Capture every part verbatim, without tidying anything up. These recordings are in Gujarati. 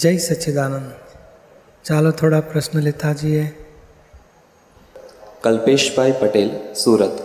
જય સચ્ચિદાનંદ. ચાલો થોડા પ્રશ્ન લેતા જઈએ. કલ્પેશભાઈ પટેલ, સુરત.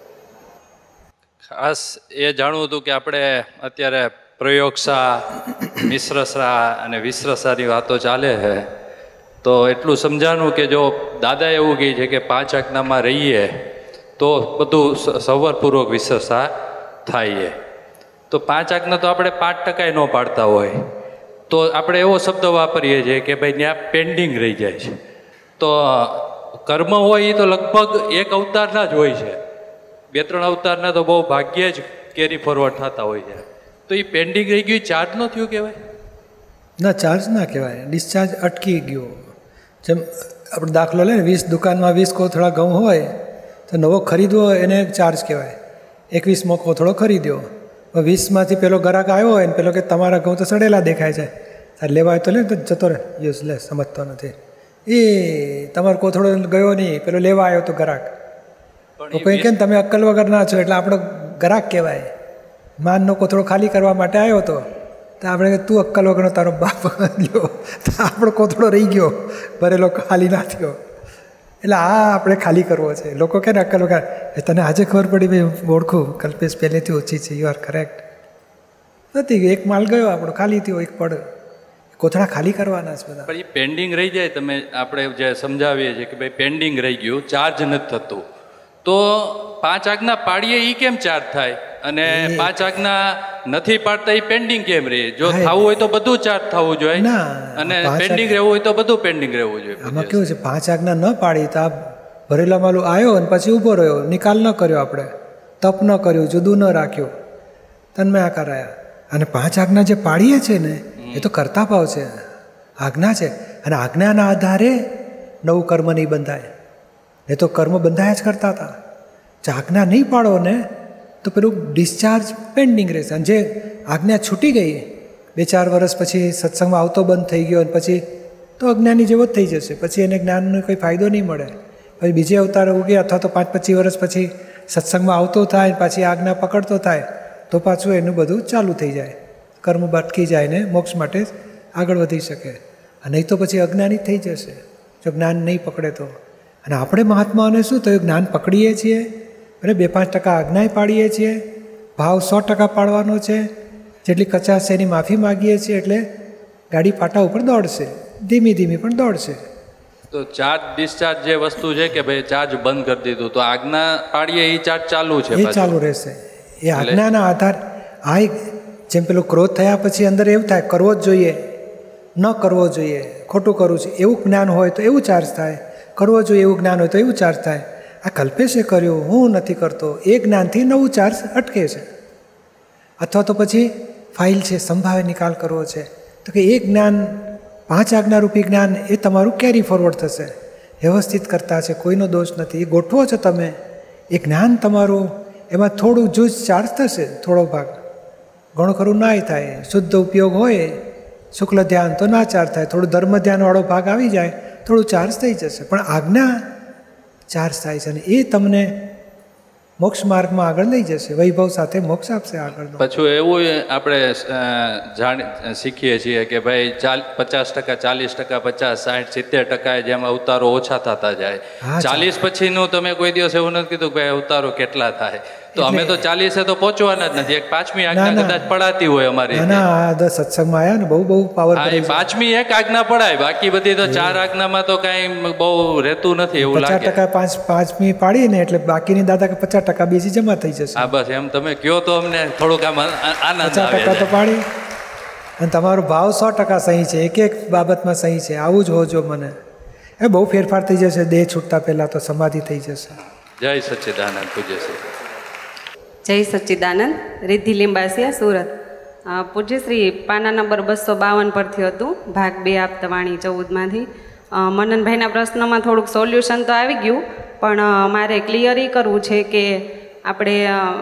ખાસ એ જાણવું હતું કે આપણે અત્યારે પ્રયોગશા, મિશ્રશા અને વિશ્રશાની વાતો ચાલે છે, તો એટલું સમજાનું કે જો દાદા એવું કહે છે કે પાંચ આજ્ઞામાં રહીએ તો બધું સવરપૂર્વક વિશ્રશા થાય. તો પાંચ આજ્ઞા તો આપણે પાંચ ટકા ન પાડતા હોય તો આપણે એવો શબ્દ વાપરીએ છીએ કે ભાઈ ત્યાં પેન્ડિંગ રહી જાય છે. તો કર્મ હોય એ તો લગભગ એક અવતારના જ હોય છે, બે ત્રણ અવતારના તો બહુ ભાગ્યે જ કેરી ફોરવર્ડ થતા હોય છે. તો એ પેન્ડિંગ રહી ગયું, ચાર્જ ન થયું કહેવાય? ના, ચાર્જ ના કહેવાય, ડિસ્ચાર્જ અટકી ગયો. જેમ આપણે દાખલો લે ને, વીસ દુકાનમાં વીસ કોથળા ઘઉં હોય તો નવો ખરીદવો એને ચાર્જ કહેવાય. એકવીસમો કોથળો ખરીદ્યો, વીસમાંથી પેલો ગ્રાહક આવ્યો હોય ને પેલો કે તમારા ઘઉં તો સડેલા દેખાય છે, તારે લેવા હોય તો લે, તો જતો રહે, યુઝલેસ, સમજતો નથી. એ તમારો કોથળો ગયો નહીં, પેલો લેવા આવ્યો તો ગ્રાહક, તો કોઈ કહે ને તમે અક્કલ વગર ના છો એટલે આપણો ગ્રાહક કહેવાય. માનનો કોથળો ખાલી કરવા માટે આવ્યો હતો તો આપણે તું અક્કલ વગરનો તારો બાપ લ્યો, તો આપણો કોથળો રહી ગયો, ભરેલો ખાલી ના થયો. એટલે આ આપણે ખાલી કરવો છે. લોકો કહે ને અક્કલ વગર, તને આજે ખબર પડી ભાઈ ઓળખું કલ્પેશ પહેલેથી ઓછી છે, યુ આર કરેક્ટ. નથી, એક માલ ગયો આપણો, ખાલી થયો, એક પડ, કોથળા ખાલી કરવાના છે બધા. પણ એ પેન્ડિંગ રહી જાય, તમે આપણે જે સમજાવીએ છીએ કે ભાઈ પેન્ડિંગ રહી ગયું, ચાર્જ નથી થતું, તો પાંચ આજ્ઞા પાડીએ એ કેમ ચાર્જ થાય? અને પાંચ આજ્ઞા નથી પાડતા એ પેન્ડિંગ કેમ રહે? જો થવું હોય તો બધું ચાર્જ થવું જોઈએ, અને પેન્ડિંગ રહેવું હોય તો બધું પેન્ડિંગ રહેવું જોઈએ. આમાં કેવું છે, પાંચ આજ્ઞા ન પાડી તો આ ભરેલા માલું આવ્યો અને પછી ઊભો રહ્યો, નિકાલ ન કર્યો, આપણે તપ ન કર્યું, જુદું ન રાખ્યું, તન્મય કરાયા. અને પાંચ આજ્ઞા જે પાડીએ છીએ ને એ તો કરતા ભાવ છે, આજ્ઞા છે, અને આજ્ઞાના આધારે નવું કર્મ નહીં બંધાય. એ તો કર્મ બંધાયા જ કરતા હતા. આજ્ઞા નહીં પાડો ને તો પેલું ડિસ્ચાર્જ પેન્ડિંગ રહેશે. અને જે આજ્ઞા છૂટી ગઈ, બે ચાર વર્ષ પછી સત્સંગમાં આવતો બંધ થઈ ગયો, અને પછી તો અજ્ઞાની જેવો જ થઈ જશે, પછી એને જ્ઞાનનો કોઈ ફાયદો નહીં મળે. પછી બીજે અવતાર ઉગે, અથવા તો પાંચ પચીસ વર્ષ પછી સત્સંગમાં આવતો થાય, પાછી આજ્ઞા પકડતો થાય, તો પાછું એનું બધું ચાલુ થઈ જાય, કર્મ ભટકી જાય ને મોક્ષ માટે આગળ વધી શકે. અને નહીં તો પછી અજ્ઞાની થઈ જશે જો જ્ઞાન નહીં પકડે તો. અને આપણે મહાત્માઓને શું થયું, જ્ઞાન પકડીએ છીએ અને બે પાંચ ટકા આજ્ઞા પાડીએ છીએ, ભાવ સો ટકા પાડવાનો છે, જેટલી કચાશ છે એની માફી માગીએ છીએ, એટલે ગાડી પાટા ઉપર દોડશે, ધીમી ધીમી પણ દોડશે. તો ચાર્જ ડિસ્ચાર્જ જે વસ્તુ છે કે ભાઈ ચાર્જ બંધ કરી દીધું, તો આજ્ઞા પાડીએ એ ચાર્જ ચાલુ છે, એ ચાલુ રહેશે. એ આજ્ઞાના આધાર. આ જેમ પેલું ક્રોધ થયા પછી અંદર એવું થાય કરવો જ જોઈએ, ન કરવો જોઈએ, ખોટું કરવું છે, એવું જ્ઞાન હોય તો એવું ચાર્જ થાય, કરવો જોઈએ એવું જ્ઞાન હોય તો એવું ચાર્જ થાય. આ કલ્પેશે કર્યું, હું નથી કરતો, એ જ્ઞાનથી નવું ચાર્જ અટકે છે. અથવા તો પછી ફાઇલ છે, સંભાવે નિકાલ કરવો છે, તો કે એ જ્ઞાન, પાંચ આજ્ઞારૂપી જ્ઞાન એ તમારું કેરી ફોરવર્ડ થશે, વ્યવસ્થિત કરતા છે, કોઈનો દોષ નથી. એ ગોઠવો છો તમે, એ જ્ઞાન તમારું, એમાં થોડું જૂજ ચાર્જ થશે, થોડો ભાગ, ઘણું ખરું નાય થાય. શુદ્ધ ઉપયોગ હોય, શુક્લ ધ્યાન તો ના ચાર્જ થાય, થોડું ધર્મ ધ્યાનવાળો ભાગ આવી જાય, થોડું ચાર્જ થઈ જશે. પણ આજ્ઞા ચાર્જ થાય છે, અને એ તમને મોક્ષ માર્ગમાં આગળ લઈ જશે, વૈભવ સાથે મોક્ષ આપશે આગળ. પછી એવું આપણે જાણ શીખીએ છીએ કે ભાઈ ચાલ પચાસ ટકા ચાલીસ ટકા પચાસ સાઠ સિત્તેર ટકા જેમ અવતારો ઓછા થતા જાય. ચાલીસ પછીનું તમે કોઈ દિવસ એવું નથી કીધું કે ભાઈ અવતારો કેટલા થાય, તો અમે તો ચાલીસે તો પહોંચવાના જ નથી. એક પાંચમી આજ્ઞા કદાચ પડાતી હોય અમારી, સત્સંગમાં આવ્યા ને બહુ બહુ પાવર, પાંચમી એક આજ્ઞા પડાય, બાકી બધી તો ચાર આજ્ઞામાં તો કઈ બહુ રહેતું નથી એવું લાગે. પચાસ ટકા પાંચ પાંચમી પાડી ને એટલે બાકીની દાદા કે પચાસ ટકા બીજી જમા થઈ જશે. હા બસ એમ તમે કયો તો અમને થોડુંક આમ આનંદ આવે. પચાસ ટકા તો પાડી, અને તમારો ભાવ સો ટકા સહી છે, એક એક બાબતમાં સહી છે, આવું જ હોજો મને. એ બહુ ફેરફાર થઈ જશે, દેહ છૂટતા પહેલાં તો સમાધિ થઈ જશે. જય સચ્ચિદાનંદ. પૂજ્ય શ્રી જય સચ્ચિદાનંદ. રિદ્ધિ લિંબાસિયા, સુરત. પૂજ્યશ્રી પાના નંબર બસો બાવન પરથી હતું, ભાગ બે આપતા વાણી ચૌદમાંથી. મનનભાઈના પ્રશ્નમાં થોડુંક સોલ્યુશન તો આવી ગયું, પણ મારે ક્લિયર એ કરવું છે કે આપણે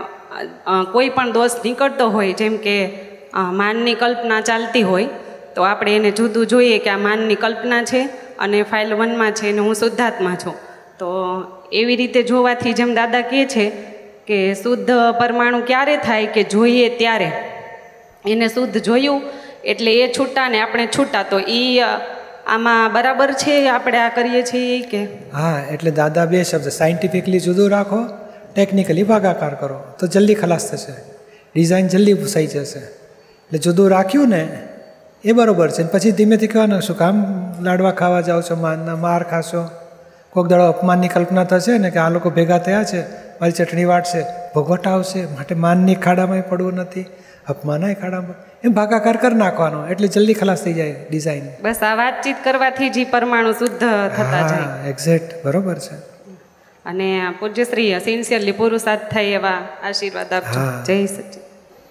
કોઈ પણ દોષ નીકળતો હોય, જેમ કે માનની કલ્પના ચાલતી હોય, તો આપણે એને જુદું જોઈએ કે આ માનની કલ્પના છે અને ફાઇલ વનમાં છે અને હું શુદ્ધાત્મા છું. તો એવી રીતે જોવાથી જેમ દાદા કહે છે કે શુદ્ધ પરમાણુ ક્યારે થાય કે જોઈએ ત્યારે, એને શુદ્ધ જોયું એટલે એ છૂટા ને આપણે છૂટા, તો એ આમાં બરાબર છે આપણે આ કરીએ છીએ કે? હા, એટલે દાદા બે શબ્દ સાયન્ટિફિકલી જુદું રાખો, ટેકનિકલી ભાગાકાર કરો તો જલ્દી ખલાસ થશે, ડિઝાઇન જલ્દી પૂસાઈ જશે. એટલે જુદું રાખ્યું ને એ બરાબર છે. પછી ધીમેથી કહેવાનું, શું કામ લાડવા ખાવા જાઓ છો, માનના માર ખાશો, કોઈક દાડો અપમાનની કલ્પના થશે ને કે આ લોકો ભેગા થયા છે, મારી ચટણી વાટશે, ભોગવટ આવશે, માટે માનની ખાડામાં પડવું નથી, અપમાનય ખાડામાં, એમ ભાગાકાર કરી નાખવાનો એટલે જલ્દી ખલાસ થઈ જાય ડિઝાઇન. બસ આ વાતચીત કરવાથી જ પરમાણુ શુદ્ધ થતા જાય. એક્ઝેક્ટ બરોબર છે. અને પૂજ્યશ્રી સિન્સિયરલી પુરુષાર્થ થાય એવા આશીર્વાદ આપજો. જય સચિદ.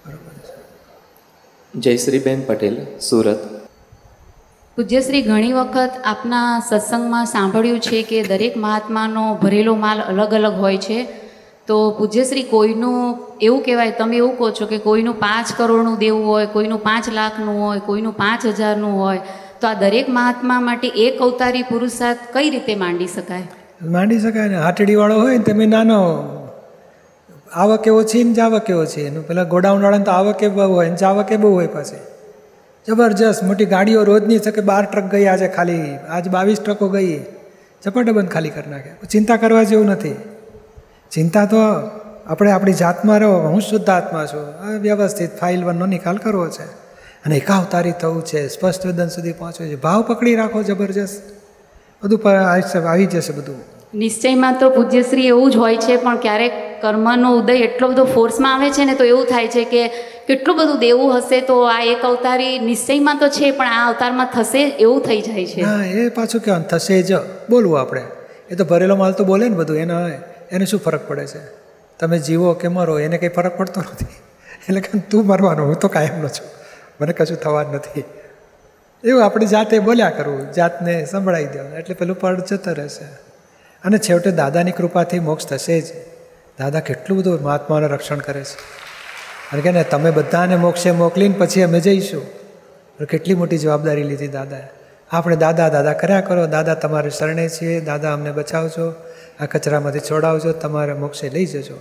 જયશ્રીબેન પટેલ, સુરત. પૂજ્યશ્રી, ઘણી વખત આપના સત્સંગમાં સાંભળ્યું છે કે દરેક મહાત્માનો ભરેલો માલ અલગ અલગ હોય છે. તો પૂજ્યશ્રી, કોઈનું એવું કહેવાય, તમે એવું કહો છો કે કોઈનું પાંચ કરોડનું દેવું હોય, કોઈનું પાંચ લાખનું હોય, કોઈનું પાંચ હજારનું હોય, તો આ દરેક મહાત્મા માટે એક અવતારી પુરુષાર્થ કઈ રીતે માંડી શકાય? માંડી શકાય ને, હાટડીવાળો હોય ને તમે નાનો, આવક એવો છે ને જાવક એવો છે, એનું પેલા ગોડાઉનવાળાને તો આવકે બહુ હોય ને જાવકે બહુ હોય, પાછી જબરજસ્ત મોટી ગાડીઓ રોજની છે કે બાર ટ્રક ગઈ આજે, ખાલી આજ બાવીસ ટ્રકો ગઈ, ઝપાટાબંધ ખાલી કરી નાખે. ચિંતા કરવા જેવું નથી. ચિંતા તો આપણે આપણી જાતમાં રહો, હું શુદ્ધ આત્મા છું, વ્યવસ્થિત ફાઇલ વનનો નિકાલ કરવો છે અને એકાવતારી થવું છે, સ્પષ્ટ વેદન સુધી પહોંચવું છે, ભાવ પકડી રાખો જબરજસ્ત, બધું આવી જશે બધું. નિશ્ચયમાં તો પૂજ્યશ્રી એવું જ હોય છે, પણ ક્યારેક કર્મનો ઉદય એટલો બધો ફોર્સમાં આવે છે ને, તો એવું થાય છે કે કેટલું બધું દેવું હશે તો આ એક અવતારી નિશ્ચયમાં તો છે પણ આ અવતારમાં થશે એવું થઈ જાય છે. હા, એ પાછું કહેવાનું થશે જ બોલવું આપણે. એ તો ભરેલો માલ તો બોલે ને બધું, એને એને શું ફરક પડે છે? તમે જીવો કે મરો એને કંઈ ફરક પડતો નથી. એટલે કે તું મરવાનો, હું તો કાયમનો છું, મને કશું થવા જ નથી. એવું આપણે જાતે બોલ્યા કરવું, જાતને સંભળાવી દેવાનું, એટલે પેલું પડ જતો રહેશે. અને છેવટે દાદાની કૃપાથી મોક્ષ થશે જ. દાદા કેટલું બધું મહાત્માઓને રક્ષણ કરે છે. અને કે ને તમે બધાને મોક્ષે મોકલીને પછી અમે જઈશું. કેટલી મોટી જવાબદારી લીધી દાદાએ. આપણે દાદા દાદા કર્યા કરો, દાદા તમારે શરણે છીએ, દાદા અમને બચાવજો, આ કચરામાંથી છોડાવજો, તમારે મોક્ષે લઈ જજો.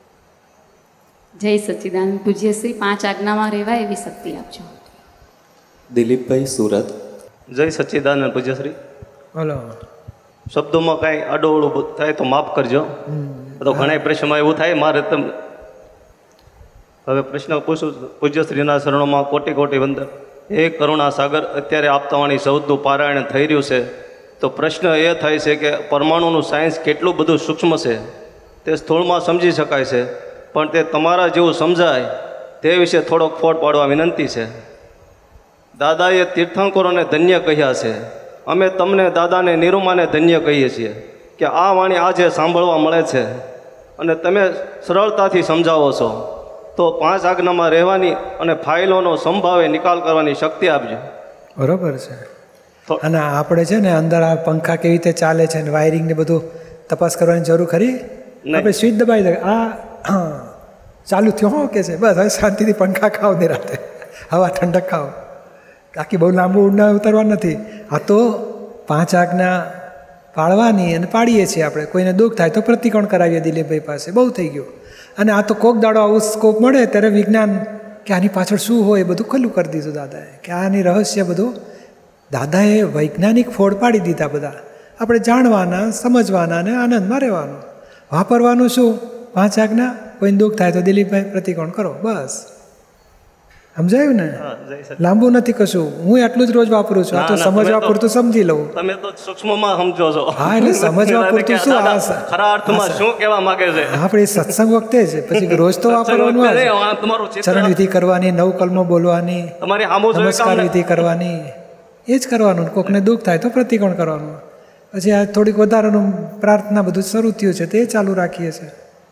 જય સચ્ચિદાનંદ. પૂજ્યશ્રી, પાંચ આજ્ઞામાં રહેવાય એવી શક્તિ આપજો. દિલીપભાઈ, સુરત. જય સચ્ચિદાનંદ. પૂજ્યશ્રી, બોલો. શબ્દોમાં કાંઈ આડોઅવળું થાય તો માફ કરજો. તો ઘણા પ્રશ્નમાં એવું થાય મારે તમને હવે પ્રશ્ન પૂછું. પૂજ્યશ્રીના શરણોમાં કોટી કોટી વંદન. હે કરુણા સાગર, અત્યારે આપતાવાણી ચૌદનું પારાયણ થઈ રહ્યું છે, તો પ્રશ્ન એ થાય છે કે પરમાણુનું સાયન્સ કેટલું બધું સૂક્ષ્મ છે તે સ્થૂળમાં સમજી શકાય છે, પણ તે તમારા જેવું સમજાય તે વિશે થોડોક ફોડ પાડવા વિનંતી છે. દાદાએ તીર્થંકરોને ધન્ય કહ્યા છે, અમે તમને દાદાને નિરૂમાને ધન્ય કહીએ છીએ કે આ વાણી આજે સાંભળવા મળે છે અને તમે સરળતાથી સમજાવો છો. તો પાંચ આજ્ઞામાં રહેવાની અને ફાઇલોનો સંભાવે નિકાલ કરવાની શક્તિ આપજો. બરોબર છે. અને આપણે છે ને અંદર આ પંખા કેવી રીતે ચાલે છે ને વાયરિંગ ને બધું તપાસ કરવાની જરૂર ખરી? આપણે સ્વિચ દબાવી દે, આ ચાલુ થયો હો કે છે, બસ હવે શાંતિથી પંખા ખાઓ ને રાતે, હવા ઠંડક ખાઓ, બાકી બહુ લાંબુ ઊંડા ઉતરવા નથી. આ તો પાંચ આજ્ઞા પાળવાની અને પાડીએ છીએ આપણે. કોઈને દુઃખ થાય તો પ્રતિકોણ કરાવીએ દિલીપભાઈ પાસે, બહુ થઈ ગયું. અને આ તો કોક દાડો આવું સ્કોપ મળે ત્યારે વિજ્ઞાન કે આની પાછળ શું હોય એ બધું ખુલ્લું કરી દીધું દાદાએ, કે આની રહસ્ય બધું દાદાએ વૈજ્ઞાનિક ફોડ પાડી દીધા બધા. આપણે જાણવાના, સમજવાના અને આનંદમાં રહેવાનું. વાપરવાનું શું? પાંચ આજ્ઞા. કોઈને દુઃખ થાય તો દિલીપભાઈ પ્રતિકોણ કરો, બસ. સમજાયું ને? લાંબુ નથી કશું. હું એટલું જ રોજ વાપરું છું. આ તો સમજવા પૂરતું સમજી લઉં. તમે તો સૂક્ષ્મમાં સમજો છો. હા, એટલે સમજવા પૂરતું શું, ખરા અર્થમાં શું કહેવા માંગે છે આપણે સત્સંગ વખતે જ, પછી રોજ તો વાપરવાનું. ચરણ વિધિ કરવાની, નવ કલમો બોલવાની, નમસ્કાર વિધિ કરવાની, એ જ કરવાનું. કોકને દુઃખ થાય તો પ્રતિકોણ કરવાનું. પછી આ થોડીક વધારાનું પ્રાર્થના બધું શરૂ થયું છે તે ચાલુ રાખીએ છીએ.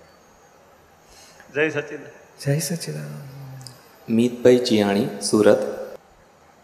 જય સચ્ચિદાનંદ. જય સચ્ચિદાનંદ. મીતભાઈ ચિયાણી, સુરત.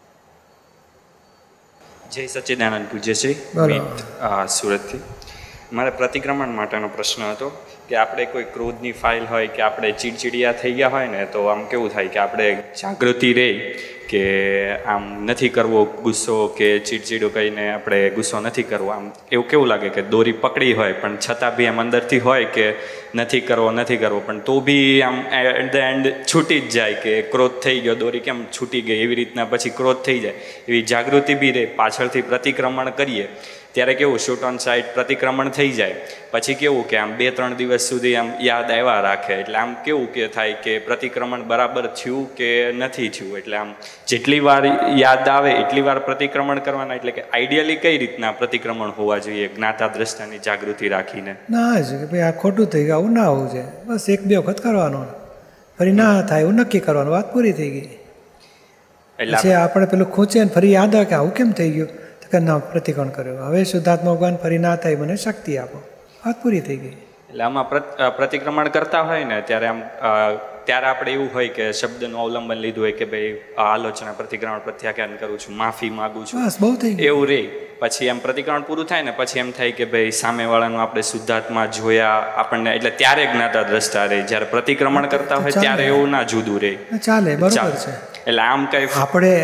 જય સચ્ચિદાનંદ. પૂજ્યશ્રી, મીત સુરતથી. મારે પ્રતિક્રમણ માટેનો પ્રશ્ન હતો કે આપણે કોઈ ક્રોધની ફાઇલ હોય કે આપણે ચીડચીડિયા થઈ ગયા હોય ને તો આમ કેવું થાય કે આપણે જાગૃતિ રહે કે આમ નથી કરવો ગુસ્સો કે ચીડચીડું કહીને આપણે ગુસ્સો નથી કરવો, આમ એવું કેવું લાગે કે દોરી પકડી હોય પણ છતાં બી આમ અંદરથી હોય કે નથી કરવો નથી કરવો પણ તો બી આમ એટ ધ એન્ડ છૂટી જ જાય કે ક્રોધ થઈ ગયો, દોરી કેમ છૂટી ગઈ એવી રીતના પછી ક્રોધ થઈ જાય, એવી જાગૃતિ બી રહે. પાછળથી પ્રતિક્રમણ કરીએ ત્યારે કેવું શૂટ ઓન સાઇડ પ્રતિક્રમણ થઈ જાય પછી કેવું કે આમ બે ત્રણ દિવસ સુધી આમ યાદ આવ્યા રાખે, એટલે આમ કેવું કે થાય કે પ્રતિક્રમણ બરાબર થયું કે નથી થયું, એટલે આમ જેટલી વાર યાદ આવે એટલી વાર પ્રતિક્રમણ કરવાના, એટલે કે આઈડિયલી કઈ રીતના પ્રતિક્રમણ હોવા જોઈએ જ્ઞાતા દ્રષ્ટાની જાગૃતિ રાખીને? ના જ કે ભાઈ આ ખોટું થઈ ગયું, આવું ના હોવું છે, બસ એક બે વખત કરવાનું, ફરી ના થાય એવું નક્કી કરવાનું, વાત પૂરી થઈ ગઈ. એટલે આપણે પેલું ખૂંચે ને ફરી યાદ આવે કે આવું કેમ થઈ ગયું કે ના પ્રતિક્રમણ કર્યો, હવે શુદ્ધાત્મા ભગવાન ફરી ના થાય મને શક્તિ આપો, વાત પૂરી થઈ ગઈ. એટલે આમાં પ્રતિક્રમણ કરતા હોય ને ત્યારે આમ ત્યારે આપણે એવું હોય કે શબ્દનું અવલંબન લીધું હોય કે ભાઈ આલોચના પ્રતિક્રમણ પ્રત્યાખ્યાન કરું છું, માફી માગું છું, બસ બહુ થઈ ગયું એવું રે. પછી એમ પ્રતિક્રમણ પૂરું થાય ને પછી એમ થાય કે ભાઈ સામેવાળાનું આપણે શુદ્ધાત્મા જોયા આપણને, એટલે ત્યારે જ્ઞાતા દ્રષ્ટા રહે. જ્યારે પ્રતિક્રમણ કરતા હોય ત્યારે એવું ના જુદું રહે, ચાલે, બરોબર છે. એટલે આમ કઈ આપણે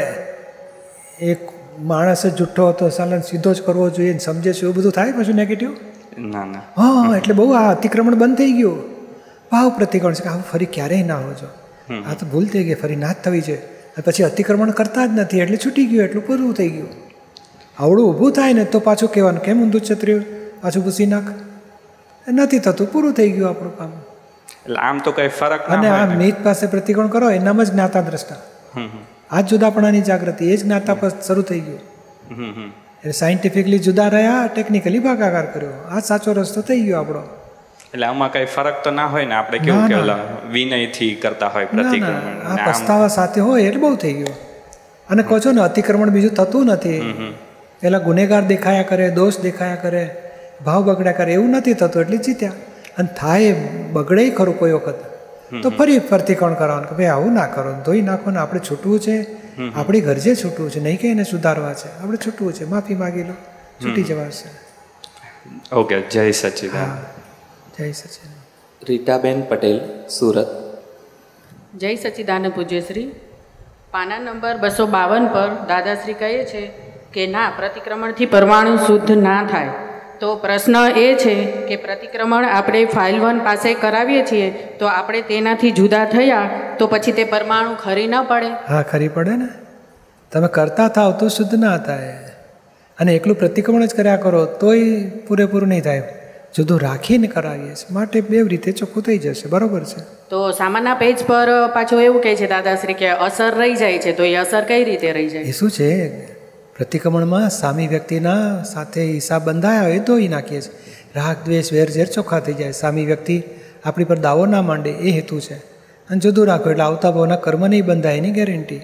એક માણસ જ જુઠ્ઠો હતો સાલન સીધો જ કરવો જોઈએ ને સમજે છે એવું બધું થાય પછી નેગેટિવ? ના ના. હા, એટલે બહુ આ અતિક્રમણ બંધ થઈ ગયું. ભાવ પ્રતિક્રમણ છે કે આવું ફરી ક્યારેય ના હોજો, આ તો ભૂલ થઈ ગઈ, ફરી ના જ થવી છે. પછી અતિક્રમણ કરતા જ નથી એટલે છૂટી ગયું, એટલું પૂરું થઈ ગયું. આવડું ઊભું થાય ને તો પાછું કહેવાનું કેમ ઊંધું છત્ર્યું, પાછું પૂછી નાખ, નથી થતું, પૂરું થઈ ગયું આપણું કામ. એટલે આમ તો કઈ ફરક અને આ મીત પાસે પ્રતિક્રમણ કરો એનામાં જ જ્ઞાતા દ્રષ્ટા, આ જ જુદાપણાની જાગૃતિ, એ જ જ્ઞાતા પર શરૂ થઈ ગયું. એટલે સાયન્ટિફિકલી જુદા રહ્યા, ટેકનિકલી ભાગાકાર કર્યો, આ સાચો રસ્તો થઈ ગયો આપણો. એટલે આમાં કઈ ફરક તો ના હોય ને, આપણે કેવું કે વિનયથી કરતા હોય પ્રતિક્રમણ, આ પસ્તાવા સાથે હોય એટલે બહુ થઈ ગયું. અને કહો છો ને અતિક્રમણ બીજું થતું નથી, પેલા ગુનેગાર દેખાયા કરે, દોષ દેખાયા કરે, ભાવ બગડ્યા કરે, એવું નથી થતું એટલે જીત્યા. અને થાય બગડે ખરું કોઈ વખત તો ફરી પ્રતિક્રમણ કરવાનું કે ભાઈ આવું ના કરો, ધોઈ નાખો ને, આપણે છૂટવું છે, આપણી ઘરજે છૂટવું છે, નહીં કે એને સુધારવા છે, આપણે છૂટવું છે, માફી માગી લો, છૂટી જવાશે. ઓકે, જય સચ્ચિદાનંદ. જય સચ્ચિદાનંદ. રીટાબેન પટેલ, સુરત. જય સચ્ચિદાનંદ પૂજ્યશ્રી. પાના નંબર બસો બાવન પર દાદાશ્રી કહે છે કે ના, પ્રતિક્રમણથી પરમાણુ શુદ્ધ ના થાય. તો પ્રશ્ન એ છે કે પ્રતિક્રમણ આપણે ફાઇલ વન પાસે કરાવીએ છીએ તો આપણે તેનાથી જુદા થયા તો પછી તે પરમાણુ ખરી ન પડે? હા, ખરી પડે ને. તમે કરતા થાવ તો શુદ્ધ ના થાય, અને એકલું પ્રતિક્રમણ જ કર્યા કરો તોય પૂરેપૂરું નહીં થાય. જુદું રાખીને કરાવીએ છીએ માટે બે રીતે ચોખ્ખું થઈ જશે. બરોબર છે. તો સામાન્ય પેજ પર પાછું એવું કહે છે દાદાશ્રી કે અસર રહી જાય છે, તો એ અસર કઈ રીતે રહી જાય? એ શું છે, પ્રતિક્રમણમાં સામી વ્યક્તિના સાથે હિસાબ બંધાયા હોય તો એ નાખીએ છીએ. રાગ દ્વેષ વેર ઝેર ચોખ્ખા થઈ જાય, સામી વ્યક્તિ આપણી પર દાવો ના માંડે, એ હેતુ છે. અને જુદું રાખો એટલે આવતા ભાવના કર્મ નહીં બંધાય એની ગેરંટી.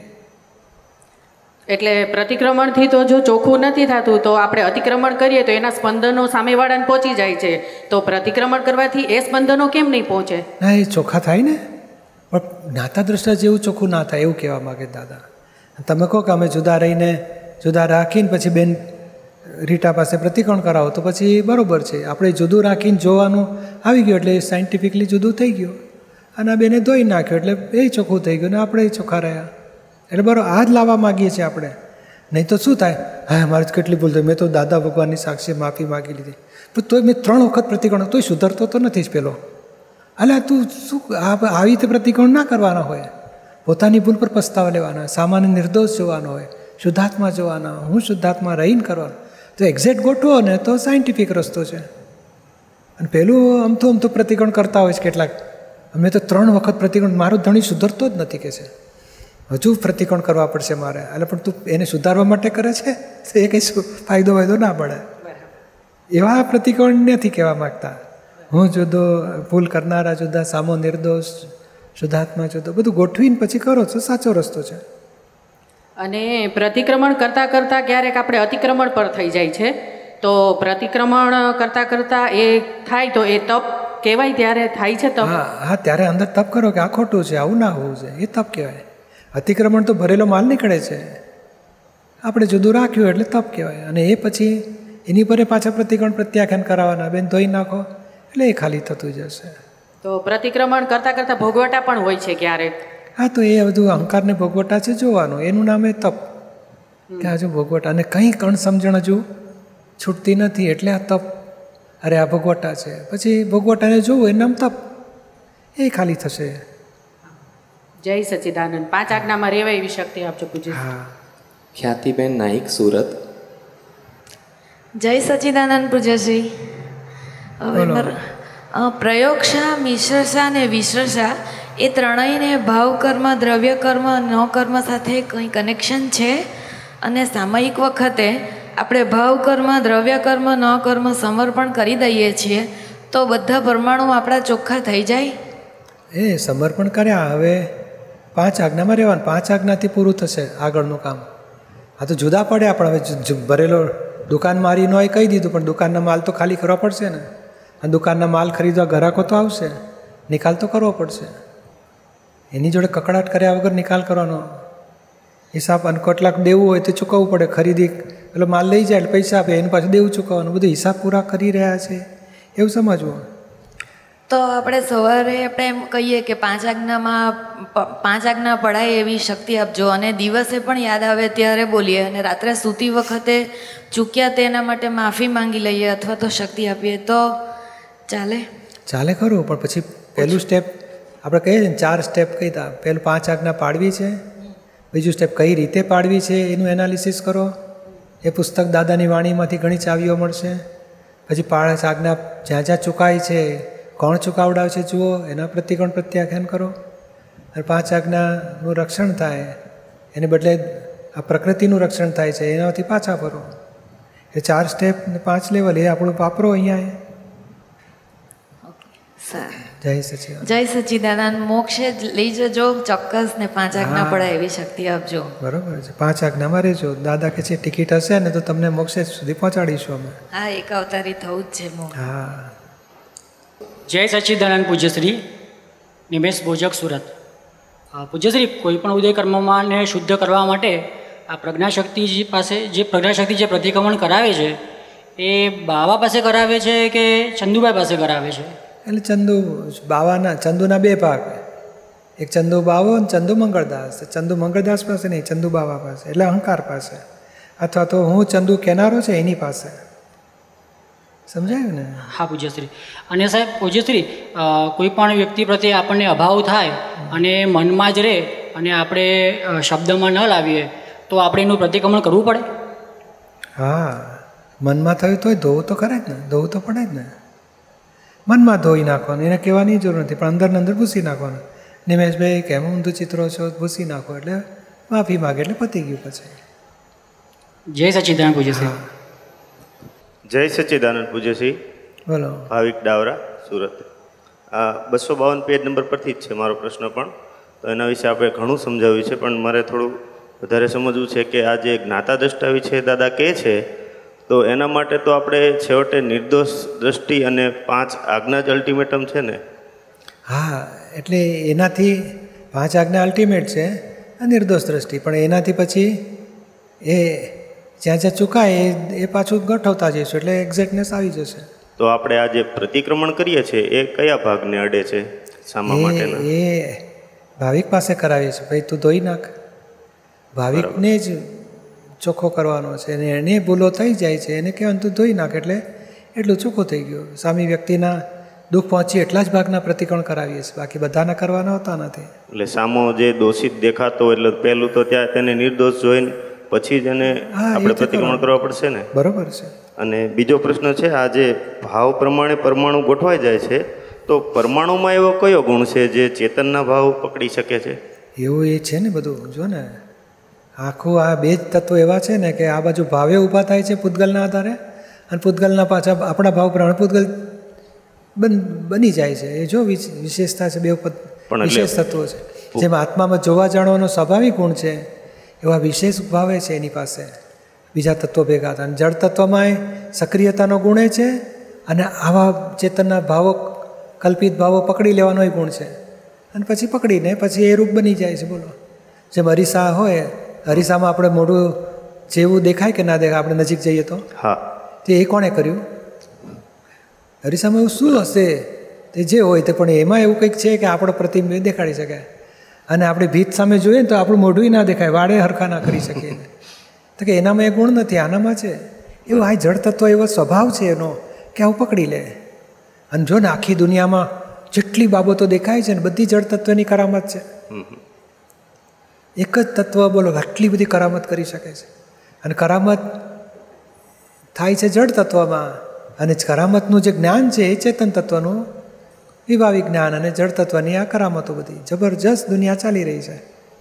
એટલે પ્રતિક્રમણથી તો જો ચોખ્ખું નથી થતું તો આપણે અતિક્રમણ કરીએ તો એના સ્પંદનો સામેવાળાને પહોંચી જાય છે, તો પ્રતિક્રમણ કરવાથી એ સ્પંદનો કેમ નહીં પહોંચે? ના, એ ચોખ્ખા થાય ને, પણ જ્ઞાતા દ્રષ્ટા જેવું ચોખ્ખું ના થાય એવું કહેવા માગે દાદા. તમે કહો કે અમે જુદા રહીને જુદા રાખીને પછી બેન રીટા પાસે પ્રતિક્રમણ કરાવો તો પછી બરાબર છે. આપણે જુદું રાખીને જોવાનું આવી ગયું એટલે સાયન્ટિફિકલી જુદું થઈ ગયું, અને આ બેને ધોઈ નાખ્યો એટલે એ ચોખ્ખું થઈ ગયું ને આપણે ચોખ્ખા રહ્યા. એટલે બરાબર આ જ લાવવા માગીએ છીએ આપણે. નહીં તો શું થાય, હા મારે કેટલી ભૂલ થઈ, મેં તો દાદા ભગવાનની સાક્ષી માફી માગી લીધી, પણ તોય મેં ત્રણ વખત પ્રતિક્રમણ, તોય સુધરતો તો નથી જ પેલો. અલ્યા તું શું આવી રીતે પ્રતિક્રમણ ના કરવાના હોય, પોતાની ભૂલ પર પસ્તાવા લેવાના, સામાન્ય નિર્દોષ જોવાનો હોય, શુદ્ધાત્મા જોવાના, હું શુદ્ધાત્મા રહીને કરવાનું. તો એક્ઝેક્ટ ગોઠવો ને તો સાયન્ટિફિક રસ્તો છે. અને પેલું અમથું અમથું પ્રતિક્રમણ કરતા હોય છે કેટલાક, અમે તો ત્રણ વખત પ્રતિક્રમણ, મારો ધણી સુધરતો જ નથી કે છે, હજુ પ્રતિક્રમણ કરવા પડશે મારે. એટલે પણ તું એને સુધારવા માટે કરે છે તો એ કંઈ ફાયદો વાયદો ના પડે. એવા પ્રતિક્રમણ નથી કહેવા માગતા. હું જુદો, ભૂલ કરનારા જુદા, સામો નિર્દોષ, શુદ્ધાત્મા જુદો, બધું ગોઠવીને પછી કરો છો, સાચો રસ્તો છે. અને પ્રતિક્રમણ કરતાં કરતાં ક્યારેક આપણે અતિક્રમણ પર થઈ જાય છે, તો પ્રતિક્રમણ કરતાં કરતાં એ થાય તો એ તપ કહેવાય? ત્યારે થાય છે તપ? હા હા, ત્યારે અંદર તપ કરો કે આ ખોટું છે, આવું ના હોવું છે, એ તપ કહેવાય. અતિક્રમણ તો ભરેલો માલ નીકળે છે, આપણે જુદું રાખ્યું એટલે તપ કહેવાય. અને એ પછી એની પર પાછા પ્રતિક્રમણ પ્રત્યાખ્યાન કરાવવાના, બેન ધોઈ નાખો એટલે એ ખાલી થતું જશે. તો પ્રતિક્રમણ કરતાં કરતાં ભોગવટા પણ હોય છે ક્યારેક. હા, તો એ બધું અહંકારને ભોગવટા છે જોવાનું, એનું નામ એ તપ. કે હજુ ભોગવટા અને કંઈ કણ સમજણ હજુ છૂટતી નથી એટલે આ તપ. અરે આ ભોગવટા છે, પછી ભોગવટાને જોવું એનું નામ તપ, એ ખાલી થશે. જય સચ્ચિદાનંદ. પાંચ આજ્ઞામાં રહેવા એવી શક્તિ આપજો પૂજ્ય. હા. ખ્યાતિબેન નાઈક, સુરત. જય સચ્ચિદાનંદ પૂજ્યશ્રી. હવે મારો પ્રયોગશા, મિશ્રશા અને વિશ્રશા એ ત્રણેયને ભાવ કર્મ, દ્રવ્ય કર્મ, ન કર્મ સાથે કંઈ કનેક્શન છે? અને સામયિક વખતે આપણે ભાવ કર્મ, દ્રવ્ય કર્મ, ન કર્મ સમર્પણ કરી દઈએ છીએ તો બધા પરમાણુ આપણા ચોખ્ખા થઈ જાય? એ સમર્પણ કર્યા, હવે પાંચ આજ્ઞામાં રહેવાનું, પાંચ આજ્ઞાથી પૂરું થશે આગળનું કામ. આ તો જુદા પડે આપણે. હવે ભરેલો દુકાન મારી ન હોય કહી દીધું, પણ દુકાનના માલ તો ખાલી કરવા પડશે ને. આ દુકાનના માલ ખરીદવા ગ્રાહકો તો આવશે, નિકાલ તો કરવો પડશે. એની જોડે કકડાટ કર્યા વગર નિકાલ કરવાનો. હિસાબ અને કેટલાક દેવું હોય તો ચૂકવવું પડે. ખરીદી પેલો માલ લઈ જાય એટલે પૈસા આપે, એની પાછું દેવું ચૂકવવાનું. બધું હિસાબ પૂરા કરી રહ્યા છે એવું સમજવું. તો આપણે સવારે આપણે એમ કહીએ કે પાંચ આજ્ઞામાં પાંચ આજ્ઞા પડાય એવી શક્તિ આપજો, અને દિવસે પણ યાદ આવે ત્યારે બોલીએ, અને રાત્રે સૂતી વખતે ચૂક્યા તેના માટે માફી માંગી લઈએ અથવા તો શક્તિ આપીએ તો ચાલે? ચાલે ખરું, પણ પછી પહેલું સ્ટેપ આપણે કહીએ ને, ચાર સ્ટેપ કહીતા. પહેલું પાંચ આજ્ઞા પાડવી છે, બીજું સ્ટેપ કઈ રીતે પાડવી છે એનું એનાલિસિસ કરો. એ પુસ્તક દાદાની વાણીમાંથી ઘણી ચાવીઓ મળશે. પછી પાંચ આજ્ઞા જ્યાં જ્યાં ચૂકાય છે, કોણ ચૂકાવડાવે છે જુઓ, એના પ્રતિકોણ પ્રત્યાખ્યાન કરો. અને પાંચ આજ્ઞાનું રક્ષણ થાય, એને બદલે આ પ્રકૃતિનું રક્ષણ થાય છે, એનાથી પાછા ફરો. એ ચાર સ્ટેપ ને પાંચ લેવલ એ આપણું વાપરો અહીંયા. જય સચિદાનંદ. જય સચ્ચિદાનંદ. મોક્ષે લઈ જજો ચોક્કસ, ને પાંચ આજ્ઞા પડાય એવી શક્તિ આપજો. બરોબર છે, પાંચ આજ્ઞામાં રહેજો. દાદા કે છે ટિકિટ હશે ને તો તમને મોક્ષે સુધી પહોંચાડીશું અમે. હા, એક અવતારી થવું જ છે મોક્ષ. હા. જય સચ્ચિદાનંદ પૂજ્યશ્રી. નિમેશ ભોજક, સુરત. પૂજ્યશ્રી, કોઈ પણ ઉદય કર્મમાં ને શુદ્ધ કરવા માટે આ પ્રજ્ઞાશક્તિ પાસે જે પ્રજ્ઞાશક્તિ જે પ્રતિક્રમણ કરાવે છે એ બાવા પાસે કરાવે છે કે ચંદુભાઈ પાસે કરાવે છે? એટલે ચંદુ બાવાના, ચંદુના બે ભાગ, એક ચંદુ બાવો અને ચંદુ મંગળદાસ. ચંદુ મંગળદાસ પાસે નહીં, ચંદુ બાવા પાસે, એટલે અહંકાર પાસે, અથવા તો હું ચંદુ કહેનારો છે એની પાસે. સમજાયું ને? હા પૂજ્યશ્રી. અને સાહેબ પૂજ્યશ્રી, કોઈ પણ વ્યક્તિ પ્રત્યે આપણને અભાવ થાય અને મનમાં જ રહે અને આપણે શબ્દમાં ન લાવીએ તો આપણે એનું પ્રતિક્રમણ કરવું પડે? હા, મનમાં થયું તોય ધોવું તો ખરે જ ને, ધોવું તો પડે જ ને. મનમાં ધોઈ નાખવાનું, એને કહેવાની જરૂર નથી, પણ અંદર ને અંદર ભૂસી નાખવાનું. નિમેશભાઈ કેમ ઊંધું ચિત્રો છો, ભૂસી નાખો એટલે માફી માગે એટલે પતી ગયું પછી. જય સચ્ચિદાનંદ પૂજ્યશ્રી. જય સચ્ચિદાનંદ પૂજ્યશ્રી. બોલો. ભાવિક ડાવરા, સુરત. આ બસો બાવન પેજ નંબર પરથી જ છે મારો પ્રશ્ન પણ. તો એના વિશે આપણે ઘણું સમજાવ્યું છે, પણ મારે થોડું વધારે સમજવું છે કે આ જે જ્ઞાતા દ્રષ્ટા વિશે દાદા કહે છે, તો એના માટે તો આપણે છેવટે નિર્દોષ દ્રષ્ટિ અને પાંચ આજ્ઞા જ અલ્ટિમેટમ છે ને? હા, એટલે એનાથી પાંચ આજ્ઞા અલ્ટિમેટ છે, નિર્દોષ દ્રષ્ટિ. પણ એનાથી પછી એ જ્યાં જ્યાં ચૂકાય એ એ પાછું ગોઠવતા જઈશું એટલે એક્ઝેક્ટનેસ આવી જશે. તો આપણે આ જે પ્રતિક્રમણ કરીએ છીએ એ કયા ભાગને અડે છે સામા માટેના? એ ભાવિક પાસે કરાવીએ છીએ. ભાઈ તું ધોઈ નાખ, ભાવિકને જ ચોખ્ખો કરવાનો છે, અને એને ભૂલો થઈ જાય છે, એને કહેવાનું તું ધોઈ નાખ એટલે એટલું ચોખ્ખું થઈ ગયું. સામી વ્યક્તિના દુઃખ પહોંચી એટલા જ ભાગના પ્રતિક્રમણ કરાવીએ છીએ, બાકી બધાના કરવાના હોતા નથી. એટલે સામો જે દોષિત દેખાતો એટલે પહેલું તો ત્યાં તેને નિર્દોષ જોઈને પછી જ એને આપણે પ્રતિક્રમણ કરવા પડશે ને? બરોબર છે. અને બીજો પ્રશ્ન છે, આ જે ભાવ પ્રમાણે પરમાણુ ગોઠવાઈ જાય છે, તો પરમાણુમાં એવો કયો ગુણ છે જે ચેતનના ભાવ પકડી શકે છે? એવું એ છે ને બધું. જો ને આખું આ બે જ તત્વો એવા છે ને કે આ બાજુ ભાવે ઊભા થાય છે પૂતગલના આધારે, અને પૂતગલના પાછા આપણા ભાવ પ્રમાણે પૂતગલ બન બની જાય છે. એ જો વિશેષતા છે, બે વિશેષ તત્વો છે. જેમ આત્મામાં જોવા જાણવાનો સ્વાભાવિક ગુણ છે એવા વિશેષ ભાવે છે એની પાસે બીજા તત્વો ભેગા હતા. અને જળ તત્વમાં સક્રિયતાનો ગુણ છે, અને આવા ચેતનના ભાવો, કલ્પિત ભાવો પકડી લેવાનો ગુણ છે, અને પછી પકડીને પછી એ રૂપ બની જાય છે. બોલો, જેમ અરીસા હોય, અરીસામાં આપણે મોઢું જેવું દેખાય કે ના દેખાય, આપણે નજીક જઈએ તો હા તે એ કોણે કર્યું? અરીસામાં એવું શું હશે? તે જે હોય તે, પણ એમાં એવું કંઈક છે કે આપણો પ્રતિબિંબ દેખાડી શકાય. અને આપણે ભીત સામે જોઈએ ને તો આપણું મોઢું ના દેખાય, વાળે હરખા ના કરી શકીએ. તો કે એનામાં એ ગુણ નથી, આનામાં છે. એવું આ જળ તત્વ એવો સ્વભાવ છે એનો કે આવું પકડી લે. અને જો ને આખી દુનિયામાં જેટલી બાબતો દેખાય છે ને બધી જળ તત્વની કરામત છે. એક જ તત્વ બોલો આટલી બધી કરામત કરી શકે છે. અને કરામત થાય છે જળ તત્વમાં, અને કરામતનું જે જ્ઞાન છે એ ચેતન તત્વનું વિભાવિક જ્ઞાન, અને જળ તત્વની આ કરામતો બધી જબરજસ્ત દુનિયા ચાલી રહી છે.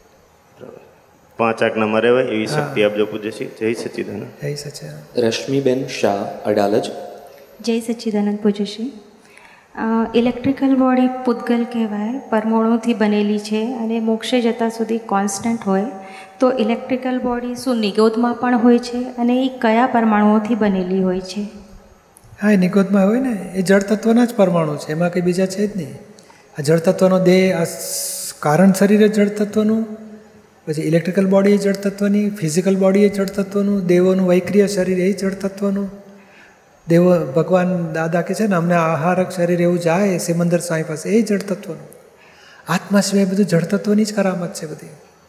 પાંચ આજ્ઞામાં રહેવાય એવી શક્તિ આપજો પૂજ્યશ્રી. જય સચ્ચિદાનંદ. જય સચ્ચિદાનંદ. રશ્મિબેન શાહ અડાલજ. જય સચ્ચિદાનંદ પૂજ્યશ્રી. ઇલેક્ટ્રિકલ બોડી પૂતગલ કહેવાય, પરમાણુથી બનેલી છે અને મોક્ષે જતાં સુધી કોન્સ્ટન્ટ હોય. તો ઇલેક્ટ્રિકલ બોડી શું નિગોદમાં પણ હોય છે, અને એ કયા પરમાણુઓથી બનેલી હોય છે? હા, એ નિગોદમાં હોય ને, એ જળ તત્વના જ પરમાણુ છે, એમાં કંઈ બીજા છે જ નહીં. આ જળ તત્વનો દેહ, આ કારણ શરીર એ જળ તત્વનું, પછી ઇલેક્ટ્રિકલ બોડી એ જળ તત્વની, ફિઝિકલ બોડી એ જળ તત્વનું, દેવોનું વૈક્રિય શરીર એ જળ તત્વનું. દેવો ભગવાન દાદા કે છે ને અમને આહારક શરીર એવું જાય સિમંદર સ્વામી પાસે, એ જળ તત્વનું. આત્મા સિવાય બધું જળ તત્વની જ કરામત છે બધી.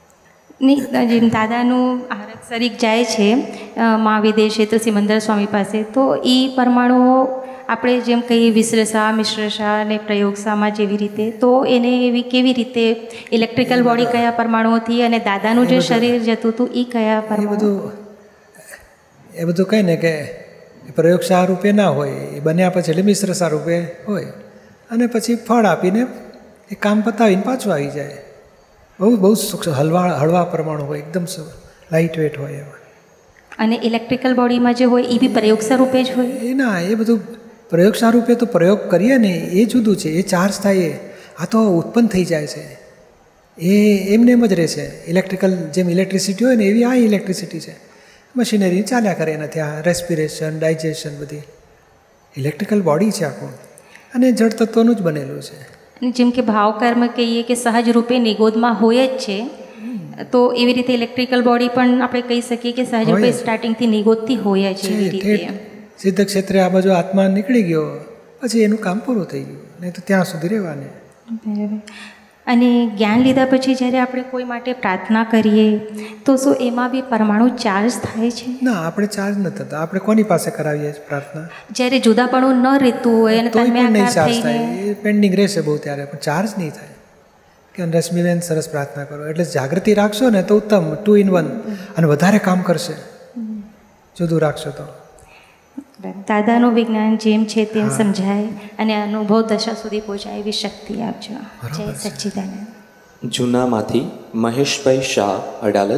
નહીં, દાદાનું આહારક શરીર જાય છે મહાવિદેશ ક્ષેત્ર સિમંદર સ્વામી પાસે, તો એ પરમાણુઓ આપણે જેમ કહીએ વિશ્રસા, મિશ્રસા અને પ્રયોગશામાં જેવી રીતે, તો એને એવી કેવી રીતે ઇલેક્ટ્રિકલ બોડી કયા પરમાણુઓથી, અને દાદાનું જે શરીર જતું હતું એ કયા પરમાણુ? એ બધું કહે ને કે પ્રયોગશા રૂપે ના હોય, એ બન્યા પછી એટલે મિશ્રસા રૂપે હોય, અને પછી ફળ આપીને એ કામ પતાવીને પાછું આવી જાય. બહુ બહુ હલવા હળવા પરમાણુ હોય, એકદમ લાઇટ વેટ હોય એમાં. અને ઇલેક્ટ્રિકલ બોડીમાં જે હોય એ બી પ્રયોગશા રૂપે જ હોય? એ ના, એ બધું પ્રયોગશા રૂપે તો પ્રયોગ કરીએ ને એ જુદું છે. એ ચાર્જ થાય, આ તો ઉત્પન્ન થઈ જાય છે, એ એમને એમ જ રહે છે. ઇલેક્ટ્રિકલ જેમ ઇલેક્ટ્રિસિટી હોય ને એવી આ ઇલેક્ટ્રિસિટી છે. મશીનરી ચાલ્યા કરે એનાથી, આ રેસ્પિરેશન, ડાયજેશન બધી ઇલેક્ટ્રિકલ બોડી છે આખું, અને જળ તત્વનું જ બનેલું છે. અને જેમ કે ભાવ કર્મ કહીએ કે સહજ રૂપે નિગોદમાં હોય જ છે, તો એવી રીતે ઇલેક્ટ્રિકલ બોડી પણ આપણે કહી શકીએ કે સહજ રૂપે સ્ટાર્ટિંગથી નિગોદથી હોય જ એવી રીતે. સિદ્ધ ક્ષેત્રે આ બાજુ આત્મા નીકળી ગયો પછી એનું કામ પૂરું થઈ ગયું, નહીં તો ત્યાં સુધી રહેવાની. બરાબર. અને જ્ઞાન લીધા પછી જ્યારે આપણે કોઈ માટે પ્રાર્થના કરીએ તો શું એમાં બી પરમાણુ ચાર્જ થાય છે? ના, આપણે ચાર્જ નથી થતા. આપણે કોની પાસે કરાવીએ પ્રાર્થના? જ્યારે જુદાપણું ન રહેતું હોય અને નહીં ચાર્જ થાય, એ પેન્ડિંગ રહેશે બહુ ત્યારે, પણ ચાર્જ નહીં થાય. કે રશ્મિબેન સરસ પ્રાર્થના કરો, એટલે જાગૃતિ રાખશો ને તો ઉત્તમ, ટુ ઇન વન, અને વધારે કામ કરશે જુદું રાખશો તો. દાદાનું વિજ્ઞાન જેમ છે તેમ સમજાય અને અનુભવ દશા સુધી પહોંચાય એવી શક્તિ આપજો. જય સચ્ચિદાનંદ. જૂનામાંથી મહેશભાઈ શાહ અડાલજ.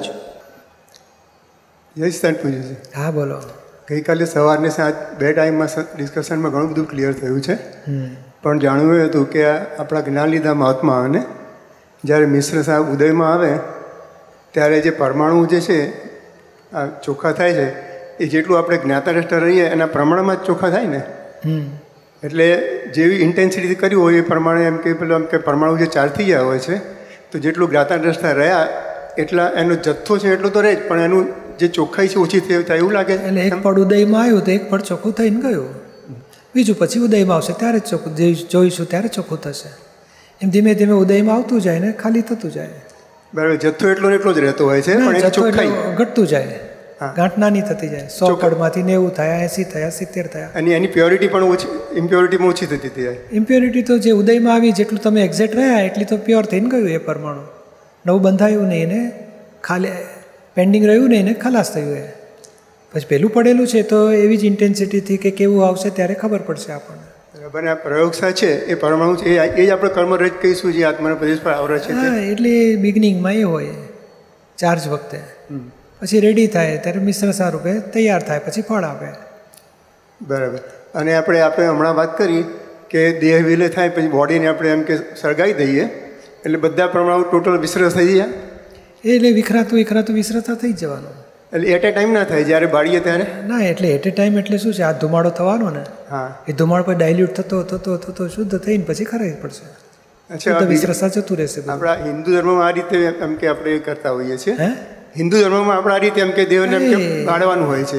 જય સ્થાન પૂજ્યજી. હા બોલો. ગઈકાલે સવારને સાંજ બે ટાઈમમાં ડિસ્કશનમાં ઘણું બધું ક્લિયર થયું છે, પણ જાણવું એ હતું કે આપણા જ્ઞાન લીધા મહાત્માઓને જ્યારે મિશ્ર સાહેબ ઉદયમાં આવે ત્યારે જે પરમાણુ જે છે આ ચોખ્ખા થાય છે, એ જેટલું આપણે જ્ઞાતા દ્રષ્ટા રહીએ એના પ્રમાણમાં જ ચોખ્ખા થાય ને. એટલે જેવી ઇન્ટેન્સિટી કર્યું હોય એ પ્રમાણે એમ કે પેલું એમ કે પરમાણુ જે ચાર્જ થઈ ગયા હોય છે, તો જેટલું જ્ઞાતા દ્રષ્ટા રહ્યા એટલા એનો જથ્થો છે એટલો તો રહે જ, પણ એનું જે ચોખ્ખાઈ છે ઓછી થઈ થાય એવું લાગે. એટલે એક પડ ઉદયમાં આવ્યું તો એક પડ ચોખ્ખું થઈને ગયું, બીજું પછી ઉદયમાં આવશે ત્યારે જ ચોખ્ખું જોઈશું ત્યારે ચોખ્ખું થશે. એમ ધીમે ધીમે ઉદયમાં આવતું જાય ને ખાલી થતું જાય. બરાબર. જથ્થો એટલો એટલો જ રહેતો હોય છે, પણ એની ચોખ્ખાઈ ઘટતું જાય, ગાંઠ નાની થતી જાય. સો પડમાંથી નેવું થયા, એસી થયા, સિત્તેર થયા, અને એની પ્યોરિટી પણ ઓછી, ઇમ્પ્યોરિટીમાં ઓછી થતી જાય. ઇમ્પ્યોરિટી તો જે ઉદયમાં આવી જેટલું તમે એક્ઝેક્ટ રહ્યા એટલી તો પ્યોર થઈને ગયું એ પરમાણુ. નવું બંધાયું નહીં એને, ખાલી પેન્ડિંગ રહ્યું નહીં એને ખલાસ થયું. એ પછી પેલું પડેલું છે તો એવી જ ઇન્ટેન્સિટીથી કે કેવું આવશે ત્યારે ખબર પડશે આપણને. બરાબર. આ પ્રયોગશા છે એ પરમાણુ છે, એ જ આપણે કર્મરજ કહીશું જે આત્માના પ્રદેશ પર આવરે છે. હા, એટલે બિગનિંગમાં એ હોય ચાર્જ વખતે, પછી રેડી થાય ત્યારે મિશ્ર સ્વરૂપે તૈયાર થાય, પછી ફળ આપે. બરાબર. અને આપણે આપણે હમણાં વાત કરી કે દેહ વિલય થાય પછી બોડીને આપણે એમ કે સળગાવી દઈએ એટલે બધા પરમાણુ ટોટલ વિસ્તૃત થઈ જાય. એટલે વિખરાતું વિખરાતું વિસ્તૃત થઈ જવાનું. એટલે એટ એ ટાઈમ ના થાય જ્યારે બાળીએ ત્યારે? ના, એટલે એટ એ ટાઈમ એટલે શું છે, આ ધુમાડો થવાનો ને, હા, એ ધુમાડો પર ડાયલ્યુટ થતો થતો થતો શુદ્ધ થઈને પછી ખરાઈ પડશે. અચ્છા, વિસ્તૃત જતું રહેશે. આપણા હિન્દુ ધર્મમાં આ રીતે એમ કે આપણે કરતા હોઈએ છીએ. હિન્દુ ધર્મમાં આપણે આ રીતે એમ કે દેવને એમ કે બાળવાનું હોય છે,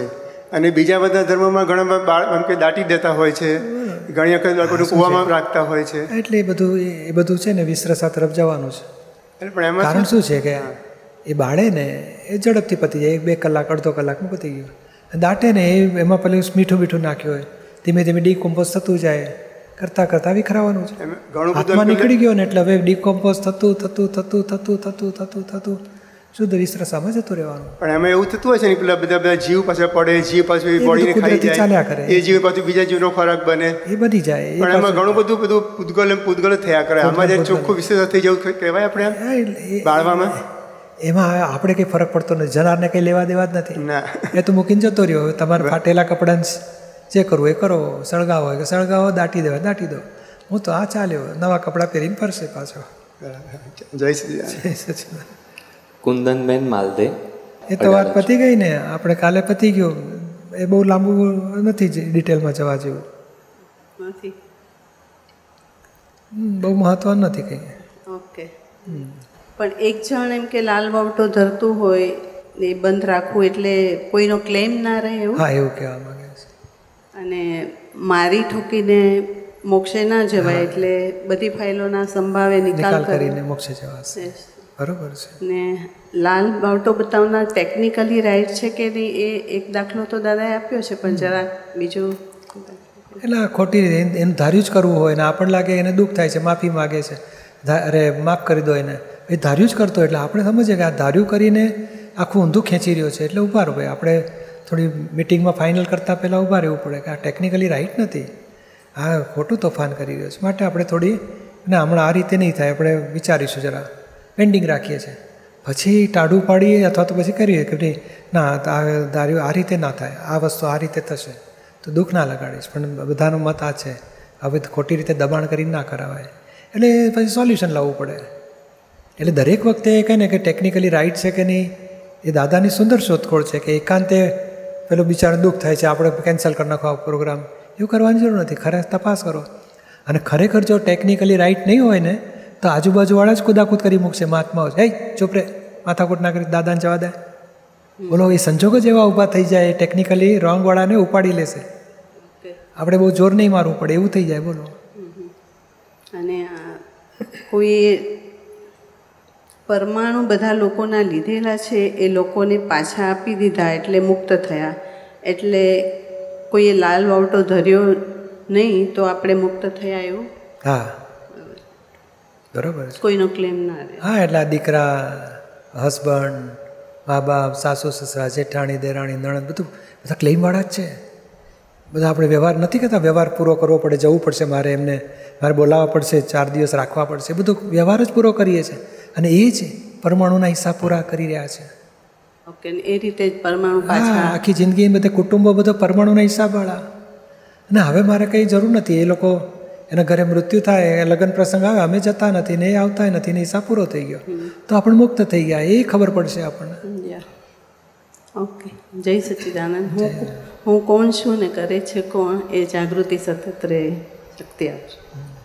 અને બીજા બધા ધર્મોમાં ઘણા બાળ એમ કે દાટી દેતા હોય છે, ઘણી વખત લોકોને કૂવામાં રાખતા હોય છે. એટલે એ બધું એ બધું છે ને વિશ્રસા તરફ જવાનું છે. પણ એમાં કારણ શું છે કે એ બાળે ને એ ઝડપથી પતી જાય, એક બે કલાક અડધો કલાકમાં પતી ગયું. દાટે ને એ એમાં પેલું મીઠું મીઠું નાખ્યું હોય, ધીમે ધીમે ડીકોમ્પોઝ થતું જાય, કરતાં કરતાં વિખરાવાનું છે. હાથમાં નીકળી ગયો ને એટલે હવે ડીકોમ્પોઝ થતું થતું થતું થતું થતું થતું થતું શુદ્ધ વિશ્રસામાં જતું રહેવાનું. પણ એમાં એવું થતું હોય છે ને પેલા બધા બધા જીવ પાછળ પડે, જીવ પાછું એ બોડીને ખાઈ જાય, એ જીવ પાછું બીજા જીવનો ખોરાક બને, એ બની જાય. પણ એમાં ઘણું બધું બધું પૂતગલ પૂતગલ થયા કરે. આમાં જે ચોખ્ખું વિશ્રસા થઈ જવું કહેવાય આપણે બાળવામાં. એમાં આપણે કંઈ ફરક પડતો નથી, જનારને કંઈ લેવા દેવા જ નથી. ના, એ તો મૂકીને જતો રહ્યો. હવે તમારે ફાટેલા કપડાં જે કરવું એ કરો, સળગાવો હોય કે સળગાવો, દાટી દેવા દાટી દો. હું તો આ ચાલ્યો, નવા કપડાં પહેરીને ફરશે પાછો. જય સચિદાનંદ. કુંદનબેન માલદે. એ તો વાત પતી ગઈ ને, આપણે કાલે પતી ગયું. એ બહુ લાંબુ નથી ડિટેલમાં જવા જેવું, નથી બહુ મહત્વનું નથી કંઈ. ઓકે. પણ એક જણ એમ કે લાલ વાવટો ધરતું હોય ને બંધ રાખવું એટલે કોઈનો ક્લેમ ના રહે એવું? હા, એવું કહેવા માંગે છે. અને મારી ઠોકીને મોક્ષે ના જવાય એટલે બધી ફાઇલોના સંભાવે નિકાલ કરીને મોક્ષે જવાશે. બરોબર છે. ને લાલ બાવટો બતાવનાર ટેકનિકલી રાઈટ છે કે નહીં એ એક દાખલો તો દાદાએ આપ્યો છે, પણ જરા બીજું એટલે ખોટી રીતે એનું ધાર્યું જ કરવું હોય ને આપણને લાગે એને દુઃખ થાય છે, માફી માગે છે, અરે માફ કરી દો એને, એ ધાર્યું જ કરતો એટલે આપણે સમજીએ કે આ ધાર્યું કરીને આખું ઊંધું ખેંચી રહ્યો છે એટલે ઊભા રહો ભાઈ. આપણે થોડી મિટિંગમાં ફાઇનલ કરતાં પહેલાં ઊભા રહેવું પડે કે આ ટેકનિકલી રાઈટ નથી, આ ખોટું તોફાન કરી રહ્યો છે. માટે આપણે થોડી ના હમણાં આ રીતે નહીં થાય, આપણે વિચારીશું, જરા પેન્ડિંગ રાખીએ છીએ, પછી ટાઢું પાડીએ અથવા તો પછી કરીએ કે ભાઈ ના આ ધાર્યું આ રીતે ના થાય, આ વસ્તુ આ રીતે થશે તો દુઃખ ના લગાડીશ. પણ બધાનો મત આ છે, હવે ખોટી રીતે દબાણ કરીને ના કરાવાય એટલે પછી સોલ્યુશન લાવવું પડે. એટલે દરેક વખતે કહે ને કે ટેકનિકલી રાઈટ છે કે નહીં, એ દાદાની સુંદર શોધખોળ છે કે એકાંતે પેલો બિચારો દુઃખ થાય છે આપણે કેન્સલ કરી નાખો આ પ્રોગ્રામ, એવું કરવાની જરૂર નથી. ખરે તપાસ કરો, અને ખરેખર જો ટેકનિકલી રાઈટ નહીં હોય ને તો આજુબાજુવાળા જ કુદાકૂદ કરી મૂકશે મહાત્માઓ, હે ચૂપ રે, માથાકૂટ ના કરી દાદાને જવા દે. બોલો, એ સંજોગો જેવા ઊભા થઈ જાય, ટેકનિકલી રોંગવાળાને ઉપાડી લેશે. આપણે બહુ જોર નહીં મારવું પડે એવું થઈ જાય. બોલો. અને કોઈ પરમાણુ બધા લોકોના લીધેલા છે એ લોકોને પાછા આપી દીધા એટલે મુક્ત થયા, એટલે કોઈએ લાલ વાવટો ધર્યો નહીં તો આપણે મુક્ત થયા એવું? હા, બરોબર છે. કોઈનો ક્લેમ ના રહે. હા, એટલે આ દીકરા, હસબન્ડ, મા બાપ, સાસુ સસરા, જેઠાણી, દેરાણી, નણંદ બધું બધા ક્લેમવાળા જ છે. બધા આપણે વ્યવહાર નથી કહેતા, વ્યવહાર પૂરો કરવો પડે, જવું પડશે, મારે એમને મારે બોલાવવા પડશે, ચાર દિવસ રાખવા પડશે, બધું વ્યવહાર જ પૂરો કરીએ છીએ. અને એ જ પરમાણુના હિસ્સા પૂરા કરી રહ્યા છે. ઓકે, એ રીતે જ પરમાણુ પાછા આખી જિંદગી બધા કુટુંબો બધો પરમાણુના હિસાબવાળા. અને હવે મારે કંઈ જરૂર નથી, એ લોકો એના ઘરે મૃત્યુ થાય, લગ્ન પ્રસંગ આવે, અમે જતા નથી ને એ આવતા નથી ને હિસાબ પૂરો થઈ ગયો તો આપણે મુક્ત થઈ ગયા, એ ખબર પડશે આપણને. ઓકે, જય સચ્ચિદાનંદ. હું હું કોણ છું ને કરે છે કોણ એ જાગૃતિ સતત રહે, શક્તિ આપશે.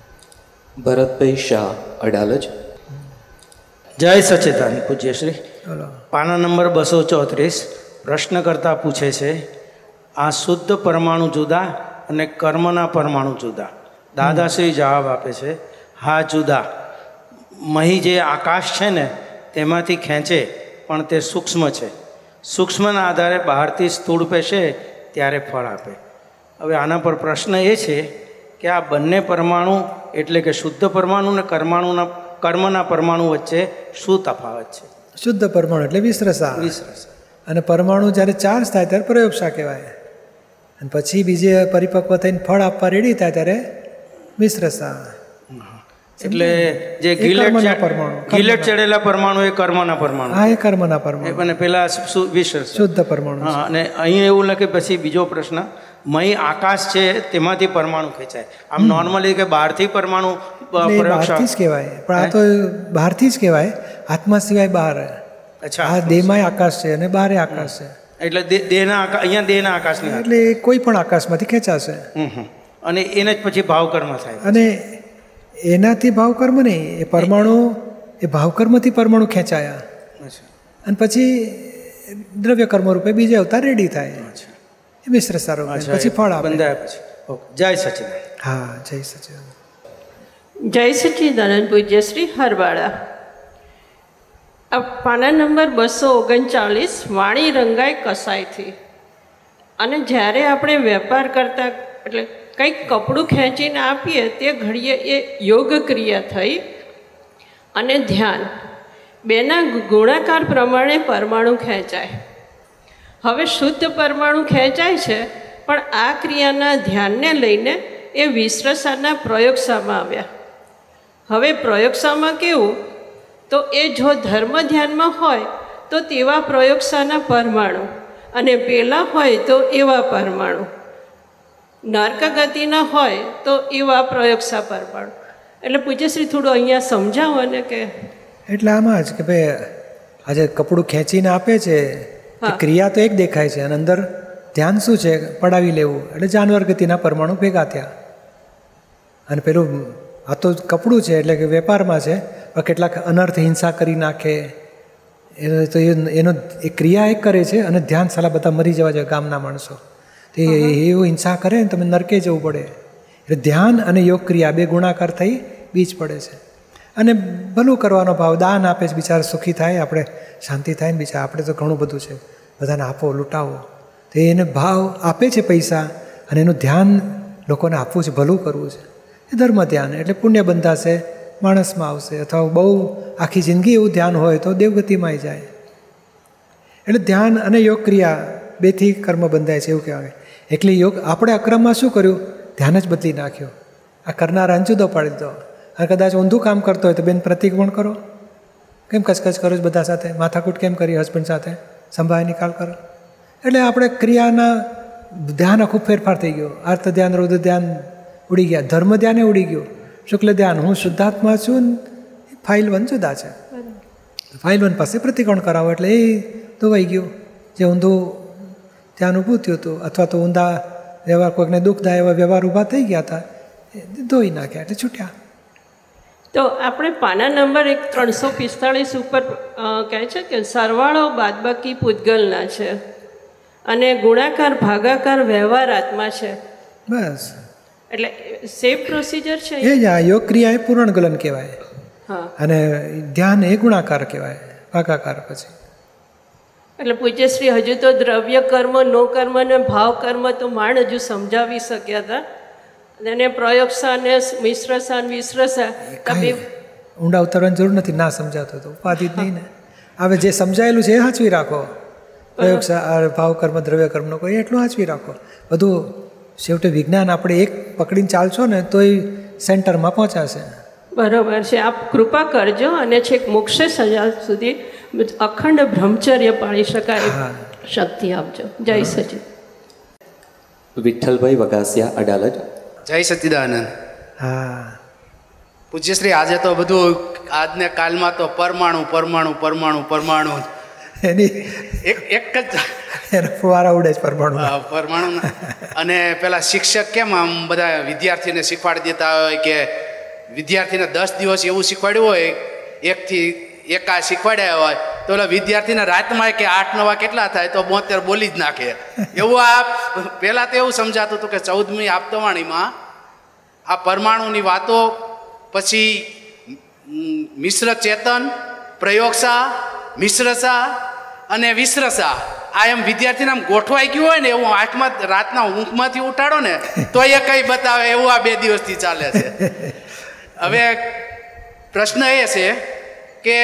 ભરતભાઈ શાહ અડાલજ. જય સચ્ચિદાનંદ પૂજ્યશ્રી. પાના નંબર બસો ચોત્રીસ પ્રશ્નકર્તા પૂછે છે, આ શુદ્ધ પરમાણુ જુદા અને કર્મના પરમાણુ જુદા? દાદાશ્રી જવાબ આપે છે, હા જુદા. મહી જે આકાશ છે ને તેમાંથી ખેંચે પણ તે સૂક્ષ્મ છે, સૂક્ષ્મના આધારે બહારથી સ્થૂળ પેશે ત્યારે ફળ આપે. હવે આના પર પ્રશ્ન એ છે કે આ બંને પરમાણુ એટલે કે શુદ્ધ પરમાણુ અને કર્માણુના કર્મના પરમાણુ વચ્ચે શું તફાવત છે? શુદ્ધ પરમાણુ એટલે વિશ્રસા, વિશ્રસા. અને પરમાણુ જ્યારે ચાર્જ થાય ત્યારે પ્રયોગશા કહેવાય, અને પછી બીજે પરિપક્વ થઈને ફળ આપવા રેડી થાય ત્યારે વિશ્રસા. એટલે જે ગિલેટ ગિલેટ ચડેલા પરમાણુ એ કર્મના પરમાણુ. હા, એ કર્મના પરમાણુ અને પેલા વિશ્રસા શુદ્ધ પરમાણુ. હા, અને અહીં એવું લખે પછી બીજો પ્રશ્ન, મહી આકાશ છે તેમાંથી પરમાણુ ખેંચાય. આમ નોર્મલી કે બહારથી પરમાણુ બહારથી જ કહેવાય, પણ આ તો બહારથી જ કહેવાય, આત્મા સિવાય બહાર. અચ્છા, આ દેહમાં આકાશ છે અને બહારે આકાશ છે, એટલે દેહના અહીંયા દેહના આકાશની એટલે કોઈ પણ આકાશમાંથી ખેંચાશે અને એને જ પછી ભાવકર્મ થાય. અને એનાથી ભાવકર્મ નહીં, એ પરમાણુ એ ભાવકર્મથી પરમાણુ ખેંચાયા અને પછી દ્રવ્ય કર્મ રૂપે બીજે અવતાર રેડી થાય. એ મિશ્ર સારો પછી ફળ આપે. બંધાયા પછી ઓકે. જય સચિદાનંદ. હા, જય સચિદાનંદ. જય સચિદાનંદ પૂજ્ય શ્રી હરવાળા. આ પાના નંબર બસો ઓગણચાલીસ વાણી રંગાય કસાયથી. અને જ્યારે આપણે વેપાર કરતા એટલે કંઈક કપડું ખેંચીને આપીએ તે ઘડીએ એ યોગ ક્રિયા થઈ અને ધ્યાન બેના ગુણાકાર પ્રમાણે પરમાણુ ખેંચાય. હવે શુદ્ધ પરમાણુ ખેંચાય છે, પણ આ ક્રિયાના ધ્યાનને લઈને એ વિશ્રસાના પ્રયોગશામાં આવ્યા. હવે પ્રયોગશામાં કેવું, તો એ જો ધર્મ ધ્યાનમાં હોય તો તેવા પ્રયોગશાના પરમાણુ, અને પેલા હોય તો એવા પરમાણુ, નર્ક ગતિના હોય તો એવા પ્રયોગશા પરમાણુ. એટલે પૂજ્યશ્રી થોડું અહીંયા સમજાવો ને કે. એટલે આમાં જ કે ભાઈ આજે કપડું ખેંચીને આપે છે, ક્રિયા તો એક દેખાય છે અને અંદર ધ્યાન શું છે, પડાવી લેવું. એટલે જાનવર ગતિના પરમાણુ ભેગા થયા. અને પેલું આ તો કપડું છે એટલે કે વેપારમાં છે, પણ કેટલાક અનર્થ હિંસા કરી નાખે એ તો એનો એ ક્રિયા એક કરે છે અને ધ્યાન સાલા બધા મરી જવા જોઈએ ગામના માણસો. તો એવું હિંસા કરે ને તમે નરકે જવું પડે. એટલે ધ્યાન અને યોગ ક્રિયા બે ગુણાકાર થઈ બીજ પડે છે. અને ભલું કરવાનો ભાવ, દાન આપે છે, બિચારા સુખી થાય, આપણે શાંતિ થાય ને. બિચારા આપણે તો ઘણું બધું છે, બધાને આપો, લૂંટાવો. તો એને ભાવ આપે છે પૈસા, અને એનું ધ્યાન લોકોને આપવું છે, ભલું કરવું છે. એ ધર્મ ધ્યાન એટલે પુણ્ય બંધાશે, માણસમાં આવશે. અથવા બહુ આખી જિંદગી એવું ધ્યાન હોય તો દેવગતિમાં જાય. એટલે ધ્યાન અને યોગ ક્રિયા બેથી કર્મ બંધાય છે એવું કહેવાય. એટલે યોગ આપણે અક્રમમાં શું કર્યું, ધ્યાન જ બદલી નાખ્યો. આ કરનારા અંજુદો પાડી દો. અને કદાચ ઊંધું કામ કરતો હોય તો બેન પ્રતિક્રમણ કરો. કેમ કચકચ કરો છો બધા સાથે, માથાકૂટ કેમ કરી હસબન્ડ સાથે, સંભાળ નિકાલ કરો. એટલે આપણે ક્રિયાના ધ્યાન આખું ફેરફાર થઈ ગયો. આર્ત ધ્યાન, રૌદ્ર ધ્યાન ઉડી ગયા, ધર્મ ધ્યાને ઉડી ગયું, શુક્લ ધ્યાન. હું શુદ્ધાત્મા છું, ફાઇલ વન જુદા છે. ફાઇલ વન પાસે પ્રતિક્રમણ કરાવો એટલે એ ધોવાઈ ગયું. જે ઊંધું ધ્યાન ઊભું થયું હતું, અથવા તો ઊંધા વ્યવહાર, કોઈકને દુઃખદાય એવા વ્યવહાર ઊભા થઈ ગયા હતા, ધોઈ નાખ્યા એટલે છૂટ્યા. તો આપણે પાના નંબર એક ત્રણસો પિસ્તાળીસ ઉપર કહે છે કે સરવાળો બાદબાકી પૂતગલના છે અને ગુણાકાર ભાગાકાર વ્યવહાર આત્મા છે. બસ એટલે સેફ પ્રોસિજર છે એ જ. આ યોગ ક્રિયા એ પૂર્ણ ગલન કહેવાય, હા, અને ધ્યાન એ ગુણાકાર કહેવાય, ભાગાકાર. પછી એટલે પૂજ્યશ્રી હજુ તો દ્રવ્ય કર્મ, નો કર્મ ને ભાવ કર્મ તો માંડ હજુ સમજાવી શક્યા હતા. અને પ્રયોગશા ને મિશ્રસા વિશ્રસા તમે ઊંડા ઉતરવાની જરૂર નથી. ના સમજાતો તો ઉપાધિ જ નહીં ને. હવે જે સમજાયેલું છે એ સાચવી રાખો. પ્રયોગશા, ભાવ કર્મ, દ્રવ્ય કર્મનો કોઈ એટલું સાચવી રાખો. બધું છેવટે વિજ્ઞાન આપણે એક પકડીને ચાલશો ને તો એ સેન્ટરમાં પહોંચાશે. બરોબર છે. આપ કૃપા કરજો અને છેક મોક્ષ સજા સુધી અખંડ બ્રહ્મચર્ય પાળી શકાય શક્તિ આપજો. જય સચિદ. વિઠ્ઠલભાઈ વગાસિયા અડાલજ. જય સચિદાનંદ. હા પૂજ્યશ્રી, આજે તો બધું આજને કાલમાં તો પરમાણુ પરમાણુ પરમાણુ પરમાણુ એની એક એક જ ફુવારા ઉડે છે પરમાણુ પરમાણુ. અને પેલા શિક્ષક કેમ આમ બધા વિદ્યાર્થીને શીખવાડી દેતા હોય કે વિદ્યાર્થીને દસ દિવસ એવું શીખવાડ્યું હોય, એકથી એકા શીખવાડ્યા હોય તો ઓલા વિદ્યાર્થીને રાતમાં કે આઠ નવા કેટલા થાય તો બોતેર બોલી જ નાખે. એવું આ પહેલાં તો એવું સમજાતું હતું કે ચૌદમી આપતવાણીમાં આ પરમાણુની વાતો, પછી મિશ્ર ચેતન, પ્રયોગશા, મિશ્રશા અને વિશ્રસા, આ એમ વિદ્યાર્થીને આમ ગોઠવાઈ ગયું હોય ને એવું આંખમાં રાતના ઊંઘમાંથી ઉઠાડો ને તો એ કંઈ બતાવે એવું આ બે દિવસથી ચાલે છે. હવે પ્રશ્ન એ છે કે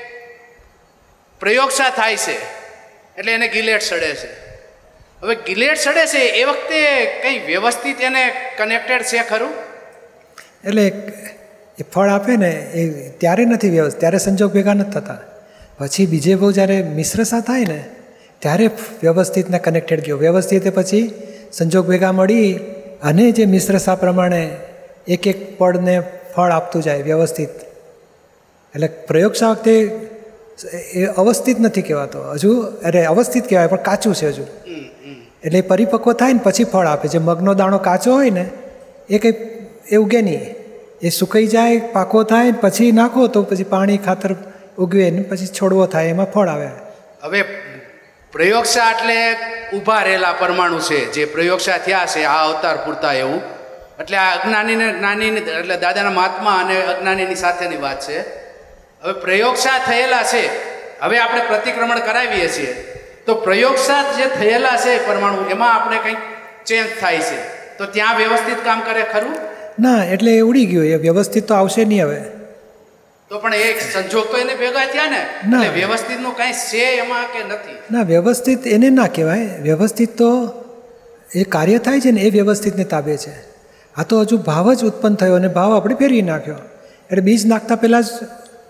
પ્રયોગશા થાય છે એટલે એને ગિલેટ સડે છે. હવે ગિલેટ સડે છે એ વખતે કંઈ વ્યવસ્થિત એને કનેક્ટેડ છે ખરું? એટલે એ ફળ આપે ને એ ત્યારે નથી વ્યવસ્થિત, ત્યારે સંજોગ ભેગા નથી થતા. પછી બીજે બહુ જ્યારે મિશ્રસા થાય ને ત્યારે વ્યવસ્થિતને કનેક્ટેડ ગયો. વ્યવસ્થિત પછી સંજોગ ભેગા મળી અને જે મિશ્રસા પ્રમાણે એક એક પડને ફળ આપતું જાય વ્યવસ્થિત. એટલે પ્રયોગશા વખતે એ અવસ્થિત નથી કહેવાતો હજુ, અરે અવસ્થિત કહેવાય પણ કાચું છે હજુ. એટલે એ પરિપક્વ થાય ને પછી ફળ આપે. જે મગનો દાણો કાચો હોય ને એ કંઈ એવું કે નહીં, એ સુકાઈ જાય, પાકો થાય, પછી નાખો તો પછી પાણી ખાતર ઉગવે ને પછી છોડવો થાય, એમાં ફળ આવે. હવે પ્રયોગશા એટલે ઊભા રહેલા પરમાણુ છે, જે પ્રયોગશા થયા છે આ અવતાર પૂરતા એવું. એટલે આ અજ્ઞાનીને જ્ઞાનીની એટલે દાદાના મહાત્મા અને અજ્ઞાનીની સાથેની વાત છે. હવે પ્રયોગશા થયેલા છે, હવે આપણે પ્રતિક્રમણ કરાવીએ છીએ, તો પ્રયોગશા જે થયેલા છે પરમાણુ એમાં આપણે કંઈક ચેન્જ થાય છે, તો ત્યાં વ્યવસ્થિત કામ કરે ખરું? ના, એટલે એ ઉડી ગયું, એ વ્યવસ્થિત તો આવશે નહીં હવે. તો પણ એક સંજોગ તો એને ભેગા થયા ને, એટલે વ્યવસ્થિતનું કાંઈ છે એમાં કે નથી? ના, વ્યવસ્થિત એને ના કહેવાય. વ્યવસ્થિત તો એ કાર્ય થાય છે ને એ વ્યવસ્થિતને તાબે છે. આ તો હજુ ભાવ જ ઉત્પન્ન થયો અને ભાવ આપણે ફેરવી નાખ્યો, એટલે બીજ નાખતા પહેલાં જ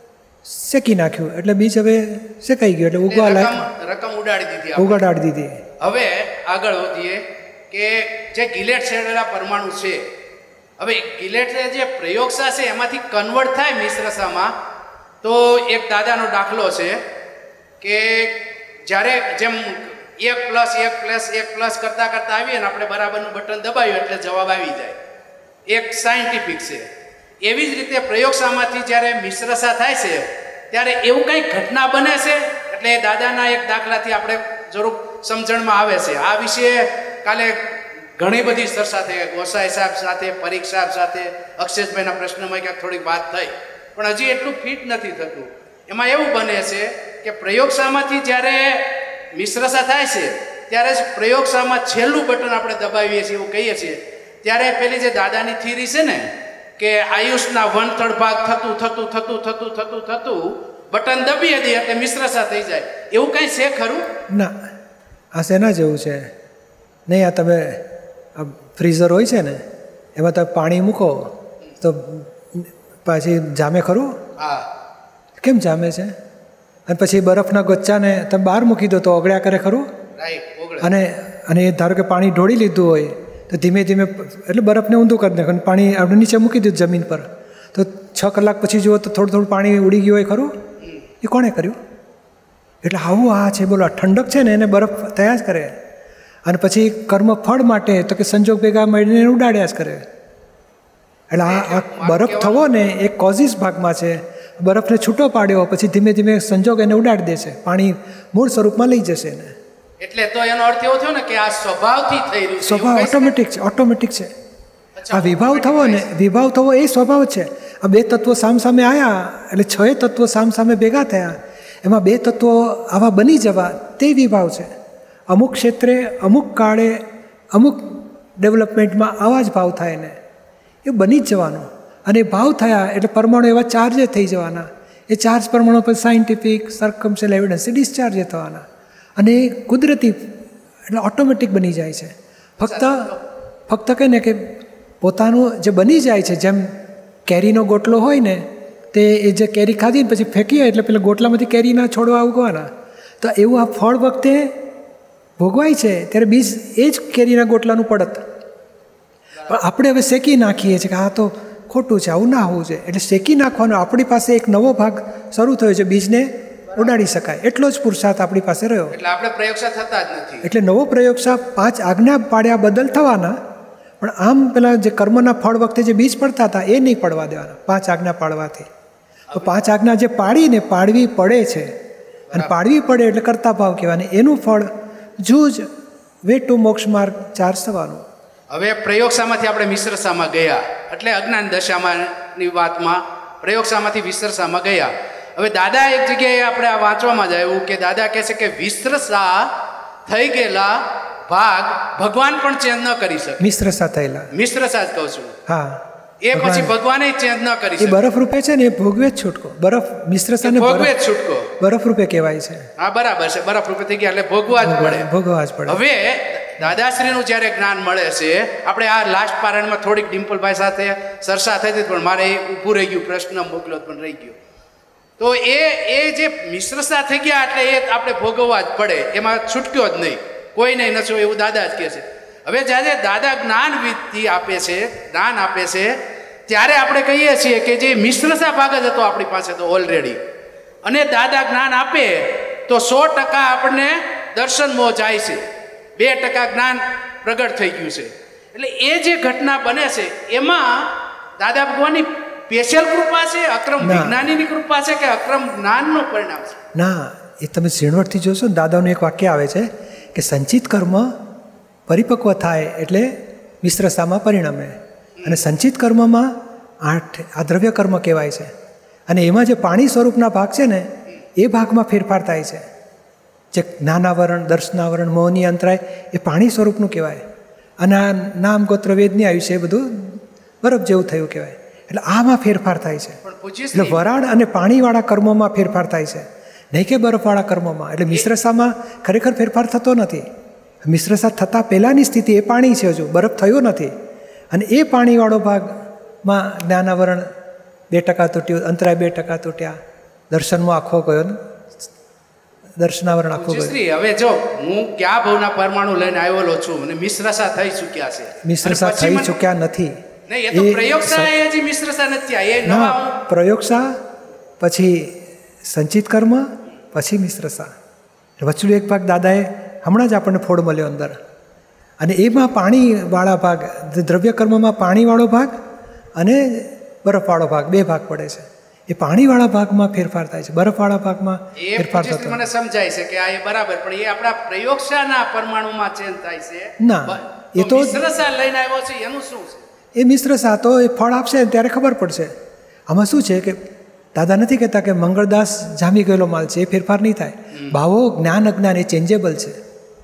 શેકી નાખ્યું, એટલે બીજ હવે શેકાઈ ગયું, એટલે ઉગવા લાયક રકમ ઉડાડી દીધી, ઉગાડાડી દીધી. હવે આગળ વધીએ કે જે ગિલેટ છેડેલા પરમાણુ છે, હવે ગિલેટ જે પ્રયોગશા છે એમાંથી કન્વર્ટ થાય મિશ્રશામાં, તો એક દાદાનો દાખલો છે કે જ્યારે જેમ એક પ્લસ એક પ્લસ એક પ્લસ કરતાં કરતાં આવીએ ને આપણે બરાબરનું બટન દબાવ્યું એટલે જવાબ આવી જાય, એક સાયન્ટિફિક છે. એવી જ રીતે પ્રયોગશામાંથી જ્યારે મિશ્રશા થાય છે ત્યારે એવું કંઈ ઘટના બને છે, એટલે દાદાના એક દાખલાથી આપણે જરૂર સમજણમાં આવે છે. આ વિશે કાલે ઘણી બધી ચર્ચા થઈ, ગોસાઈ સાહેબ સાથે, પરીખ સાહેબ સાથે, અક્ષેશભાઈના પ્રશ્નમાં ક્યાંક થોડીક વાત થઈ, પણ હજી એટલું ફિટ નથી થતું. એમાં એવું બને છે કે પ્રયોગશામાંથી જ્યારે મિશ્રશા થાય છે ત્યારે જ પ્રયોગશામાં છેલ્લું બટન આપણે દબાવીએ છીએ એવું કહીએ છીએ, ત્યારે પેલી જે દાદાની થિયરી છે ને કે આયુષના વન થર્ડ ભાગ થતું થતું થતું થતું થતું થતું બટન દબીએ દે એટલે મિશ્રશા થઈ જાય, એવું કંઈ છે ખરું? ના, આ શેના જેવું છે નહીં. આ તમે આ ફ્રીઝર હોય છે ને એમાં તમે પાણી મૂકો તો પાછી જામે ખરું? હા. કેમ જામે છે? અને પછી બરફના ગચ્ચાને તમે બહાર મૂકી દો તો ઓગળ્યા કરે ખરું? અને અને ધારો કે પાણી ઢોળી લીધું હોય તો ધીમે ધીમે એટલે બરફને ઊંધું કરી નાખે, પાણી આપણે નીચે મૂકી દીધું જમીન પર, તો છ કલાક પછી જુઓ તો થોડું થોડું પાણી ઉડી ગયું હોય ખરું? એ કોણે કર્યું? એટલે આવું આ છે, બોલો ઠંડક છે ને એને બરફ થયા જ કરે. અને પછી કર્મ ફળ માટે તો કે સંજોગ ભેગા મળીને ઉડાડ્યા જ કરે. એટલે આ આ બરફ થવો ને એ કોઝિસ ભાગમાં છે. બરફને છૂટો પાડ્યો પછી ધીમે ધીમે સંજોગ એને ઉડાડી દેશે, પાણી મૂળ સ્વરૂપમાં લઈ જશે એને. એટલે તો એનો અર્થ એવો થયો ને કે આ સ્વભાવથી થઈ રહ્યું છે, સ્વભાવ ઓટોમેટિક છે, ઓટોમેટિક છે. આ વિભાવ થવો ને, વિભાવ થવો એ સ્વભાવ છે. આ બે તત્વો સામ સામે આવ્યા એટલે છ તત્વો સામ સામે ભેગા થયા, એમાં બે તત્વો આવા બની જવા તે વિભાવ છે. અમુક ક્ષેત્રે અમુક કાળે અમુક ડેવલપમેન્ટમાં આવા જ ભાવ થાય ને એ બની જ જવાનો. અને ભાવ થયા એટલે પરમાણુ એવા ચાર્જ થઈ જવાના, એ ચાર્જ પરમાણુ પર સાયન્ટિફિક સર્કમસ્ટન્શિયલ એવિડન્સ ડિસ્ચાર્જ થવાના, અને એ કુદરતી એટલે ઓટોમેટિક બની જાય છે. ફક્ત ફક્ત કહે ને કે પોતાનું જે બની જાય છે, જેમ કેરીનો ગોટલો હોય ને તે એ જે કેરી ખાધી ને પછી ફેંકીએ એટલે પેલા ગોટલામાંથી કેરીના છોડવા ઉગવાના, તો એવું આ ફળ વખતે ભોગવાય છે ત્યારે બીજ એ જ કેરીના ગોટલાનું પડત. પણ આપણે હવે શેકી નાખીએ છીએ કે આ તો ખોટું છે, આવું ના હોવું છે, એટલે શેકી નાખવાનો. આપણી પાસે એક નવો ભાગ શરૂ થયો છે, બીજને ઉડાડી શકાય એટલો જ પુરુષાર્થ આપણી પાસે રહ્યો. એટલે આપણે પ્રયોગશા થતા જ નથી. એટલે નવો પ્રયોગશા પાંચ આજ્ઞા પાડ્યા બદલ થવાના, પણ આમ પેલા જે કર્મના ફળ વખતે જે બીજ પડતા હતા એ નહીં પડવા દેવાના પાંચ આજ્ઞા પાડવાથી. તો પાંચ આજ્ઞા જે પાડીને પાડવી પડે છે, અને પાડવી પડે એટલે કરતા ભાવ કહેવાય, એનું ફળ જૂજ વે ટુ મોક્ષ માર્ગ ચાર્જ થવાનું. હવે પ્રયોગશામાંથી આપણે મિશ્રશામાં ગયા, એટલે અજ્ઞાન દશામાંની વાતમાં પ્રયોગશામાંથી વિશ્રશામાં ગયા. હવે દાદા એક જગ્યાએ આપણે આ વાંચવામાં જ આવ્યું કે દાદા કહે છે કે વિશ્રશા થઈ ગયેલા ભાગ ભગવાન પણ ચેન્જ ન કરી શકે. મિશ્રશા થયેલા મિશ્રશા જ કહું છું. હા, એ પછી ભગવાને ચેન્જ ન કરી શકે. એ બરફ રૂપે છે ને, એ ભોગવે જ છૂટકો. બરફ મિશ્રશાને ભોગવે જ છૂટકો બરફ રૂપે કહેવાય છે. હા બરાબર છે, બરફ રૂપે થઈ ગયા એટલે ભોગવા જ પડે. ભોગવા જ પડે. હવે દાદાશ્રીનું જ્યારે જ્ઞાન મળે છે, આપણે આ લાસ્ટ પારણમાં થોડીક ડિમ્પલભાઈ સાથે ચર્ચા થઈ હતી, પણ મારે ઊભું રહી ગયું, પ્રશ્ન મોકલ્યો પણ રહી ગયો. તો એ એ જે મિશ્રશા થઈ ગયા એટલે એ આપણે ભોગવવા જ પડે, એમાં છૂટક્યો જ નહીં, કોઈ નહીં નચો, એવું દાદા જ કહે છે. હવે જ્યારે દાદા જ્ઞાન વિધિ આપે છે, જ્ઞાન આપે છે, ત્યારે આપણે કહીએ છીએ કે જે મિશ્રશા ભાગ જ હતો આપણી પાસે તો ઓલરેડી, અને દાદા જ્ઞાન આપે તો સો ટકા આપણને દર્શન મોહ જાય છે, બે ટકા જ્ઞાન પ્રગટ થઈ ગયું છે. એટલે એ જે ઘટના બને છે એમાં દાદા ભગવાનની સ્પેશિયલ કૃપા છે, અક્રમ વિજ્ઞાનીની કૃપા છે કે અક્રમ જ્ઞાનનું પરિણામ છે? ના, એ તમે ઝીણવટથી જોશો ને દાદાનું એક વાક્ય આવે છે કે સંચિત કર્મ પરિપક્વ થાય એટલે મિશ્રસામાં પરિણમે, અને સંચિત કર્મમાં આઠ આ દ્રવ્ય કર્મ કહેવાય છે, અને એમાં જે પાણી સ્વરૂપના ભાગ છે ને એ ભાગમાં ફેરફાર થાય છે. જે જ્ઞાનાવરણ, દર્શનાવરણ, મોહની અંતરાય એ પાણી સ્વરૂપનું કહેવાય, અને આ નામ ગોત્ર વેદની આયુષ્ય એ બધું બરફ જેવું થયું કહેવાય. એટલે આમાં ફેરફાર થાય છે. એટલે વરાળ અને પાણીવાળા કર્મોમાં ફેરફાર થાય છે, નહીં કે બરફવાળા કર્મોમાં. એટલે મિશ્રસામાં ખરેખર ફેરફાર થતો નથી. મિશ્રસા થતાં પહેલાંની સ્થિતિ એ પાણી છે, હજુ બરફ થયો નથી. અને એ પાણીવાળો ભાગમાં જ્ઞાનાવરણ બે ટકા તૂટ્યું, અંતરાય બે ટકા તૂટ્યા, દર્શનમાં આખો ગયો, દર્શનાવરણ આખું ગયું. હવે જો હું ક્યાં ભાવના પરમાણુ લઈને આવેલો છું અને મિશ્રસા થઈ ચૂક્યા છે. મિશ્રસા થઈ ચૂક્યા નથી. નહીં, એ તો પ્રયોગશા એ હજી મિશ્રસા નથી. એ નવા પ્રયોગશા પછી સંચિત કર્મ પછી મિશ્રસા. વચલું એક ભાગ દાદાએ હમણાં જ આપણને ફોડ મળ્યો અંદર, અને એમાં પાણીવાળા ભાગ, દ્રવ્ય કર્મમાં પાણીવાળો ભાગ અને બરફવાળો ભાગ બે ભાગ પડે છે. એ પાણીવાળા ભાગમાં ફેરફાર થાય છે, બરફવાળા ભાગમાં ફેરફાર થતો મને સમજાય છે કે આ એ બરાબર, પણ એ આપણા પ્રયોગશાના પરમાણુમાં ચેન્જ થાય છે. ના, એ તો મિશ્રસા લઈને આવ્યો છે એનું શું છે? એ મિશ્રસા તો એ ફળ આપશે ત્યારે ખબર પડશે. આમાં શું છે કે દાદા નથી કહેતા કે મંગળદાસ જામી ગયેલો માલ છે, એ ફેરફાર નહીં થાય. ભાવો જ્ઞાન અજ્ઞાન એ ચેન્જેબલ છે,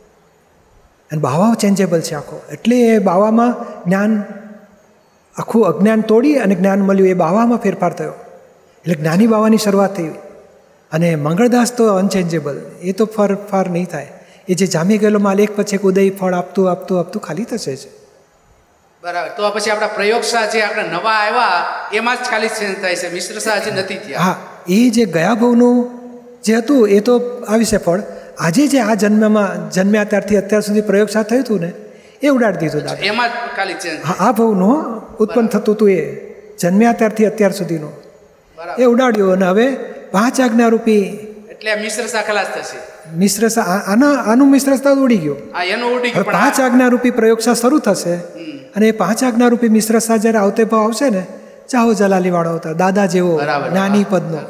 અને બાવાઓ ચેન્જેબલ છે આખો. એટલે એ બાવામાં જ્ઞાન આખું અજ્ઞાન તોડી અને જ્ઞાન મળ્યું, એ બાવામાં ફેરફાર થયો. એટલે જ્ઞાની બાવાની શરૂઆત થઈ. અને મંગળદાસ તો અનચેન્જેબલ, એ તો ફર ફાર નહીં થાય. એ જે જામી ગયેલો માલ એક પછી એક ઉદય ફળ આપતું આપતું આપતું ખાલી થશે જ. બરાબર. તો પછી આપણા પ્રયોગશા જે આપણે નવા આવ્યા એમાં જ ખાલી ચેન્જ થાય છે, મિશ્રસા હજી નથી થયા. હા, એ જે ગયા ભાવનું જે હતું એ તો આવી છે ફળ. આજે જે આ જન્મમાં જન્મ્યા ત્યારથી અત્યાર સુધી પ્રયોગશા થયું હતું ને એ ઉડાડી દીધું દાદા. એમાં જ ખાલી ચેન્જ. હા, આ ભાવનું ઉત્પન્ન થતું હતું એ જન્મ્યા ત્યારથી અત્યાર સુધીનું એ ઉડાડ્યું, અને હવે પાંચ આજ્ઞા રૂપી એટલે મિશ્રસા ખલાસ થશે. મિશ્રસા આના આનું મિશ્રસા ઉડી ગયું. હા, એનું ઉડી ગયું. પાંચ આજ્ઞા રૂપી પ્રયોગશા શરૂ થશે, અને એ પાંચ આજ્ઞા રૂપી મિશ્રસા જ્યારે આવતે ભાવ આવશે ને, ચાહો જલાલી વાળો આવતા દાદા જેવો નાની પદનો.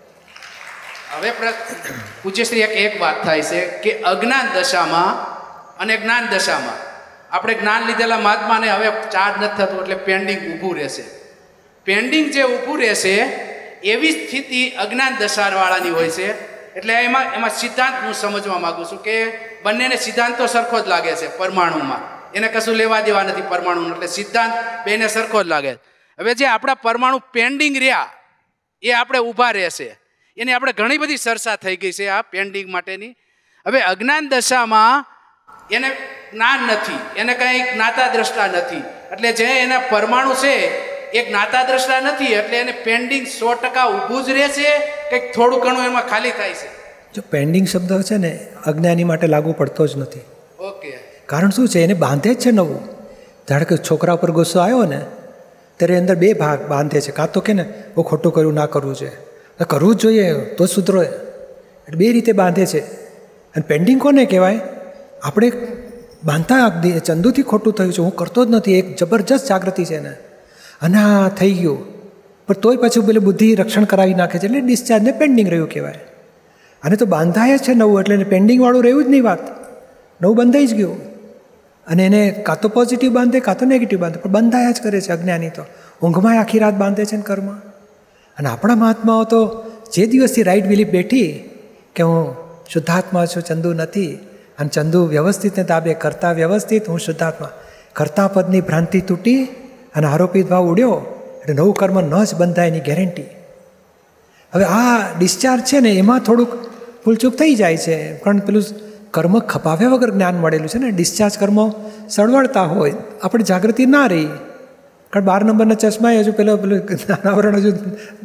હવે પૂજ્યશ્રી એક એક વાત થાય છે કે અજ્ઞાન દશામાં અને જ્ઞાન દશામાં આપણે જ્ઞાન લીધેલા મહાત્માને હવે ચાર્જ નથી થતું, એટલે પેન્ડિંગ ઊભું રહેશે. પેન્ડિંગ જે ઊભું રહેશે એવી સ્થિતિ અજ્ઞાન દશાવાળાની હોય છે. એટલે એમાં એમાં સિદ્ધાંત હું સમજવા માગું છું કે બંનેને સિદ્ધાંત તો સરખો જ લાગે છે પરમાણુમાં, એને કશું લેવા દેવા નથી પરમાણુનું, એટલે સિદ્ધાંત બેને સરખો જ લાગે. હવે જે આપણા પરમાણુ પેન્ડિંગ રહ્યા એ આપણે ઊભા રહેશે, એની આપણે ઘણી બધી ચર્ચા થઈ ગઈ છે આ પેન્ડિંગ માટેની. હવે અજ્ઞાન દશામાં એને જ્ઞાન નથી, એને કંઈ જ્ઞાતા દ્રષ્ટા નથી, એટલે જે એના પરમાણુ છે એ જ્ઞાતા દ્રષ્ટા નથી, એટલે એને પેન્ડિંગ સો ટકા ઊભું જ રહેશે, કંઈક થોડું ઘણું એમાં ખાલી થાય છે. જો પેન્ડિંગ શબ્દ છે ને અજ્ઞાની માટે લાગુ પડતો જ નથી. ઓકે. કારણ શું છે, એને બાંધે જ છે નવું. ધારો કે છોકરા ઉપર ગુસ્સો આવ્યો ને ત્યારે અંદર બે ભાગ બાંધે છે, કાં તો કે ને બહુ ખોટું કર્યું, ના કરવું છે, કરવું જ જોઈએ તો જ સુધરો. એટલે બે રીતે બાંધે છે. અને પેન્ડિંગ કોને કહેવાય? આપણે બાંધતા ચંદુથી ખોટું થયું છે, હું કરતો જ નથી, એક જબરજસ્ત જાગૃતિ છે ને, અને આ થઈ ગયું, પણ તોય પાછું પેલી બુદ્ધિ રક્ષણ કરાવી નાખે છે, એટલે ડિસ્ચાર્જને પેન્ડિંગ રહ્યું કહેવાય. અને તો બાંધાય છે નવું, એટલે પેન્ડિંગવાળું રહ્યું જ નહીં, વાત નવું બંધાઈ જ ગયું. અને એને કાં તો પોઝિટિવ બાંધે કાં તો નેગેટિવ બાંધે, પણ બંધાયા જ કરે છે. અજ્ઞાની તો ઊંઘમાં આખી રાત બાંધે છે ને કર્મ. અને આપણા મહાત્માઓ તો જે દિવસથી રાઈટ બિલીફ બેઠી કે હું શુદ્ધાત્મા છું, ચંદુ નથી, અને ચંદુ વ્યવસ્થિતને તાબે કરતા વ્યવસ્થિત, હું શુદ્ધાત્મા, કરતા પદની ભ્રાંતિ તૂટી અને આરોપિત ભાવ ઉડ્યો, એટલે નવું કર્મ ન જ બંધાય એની ગેરંટી. હવે આ ડિસ્ચાર્જ છે ને એમાં થોડુંક ભૂલચૂક થઈ જાય છે, પણ પેલું કર્મ ખપાવ્યા વગર જ્ઞાન મળેલું છે ને. ડિસ્ચાર્જ કર્મો સળવળતા હોય, આપણે જાગૃતિ ના રહી, કારણ બાર નંબરના ચશ્મા હજુ પેલો પેલું આવરણ હજુ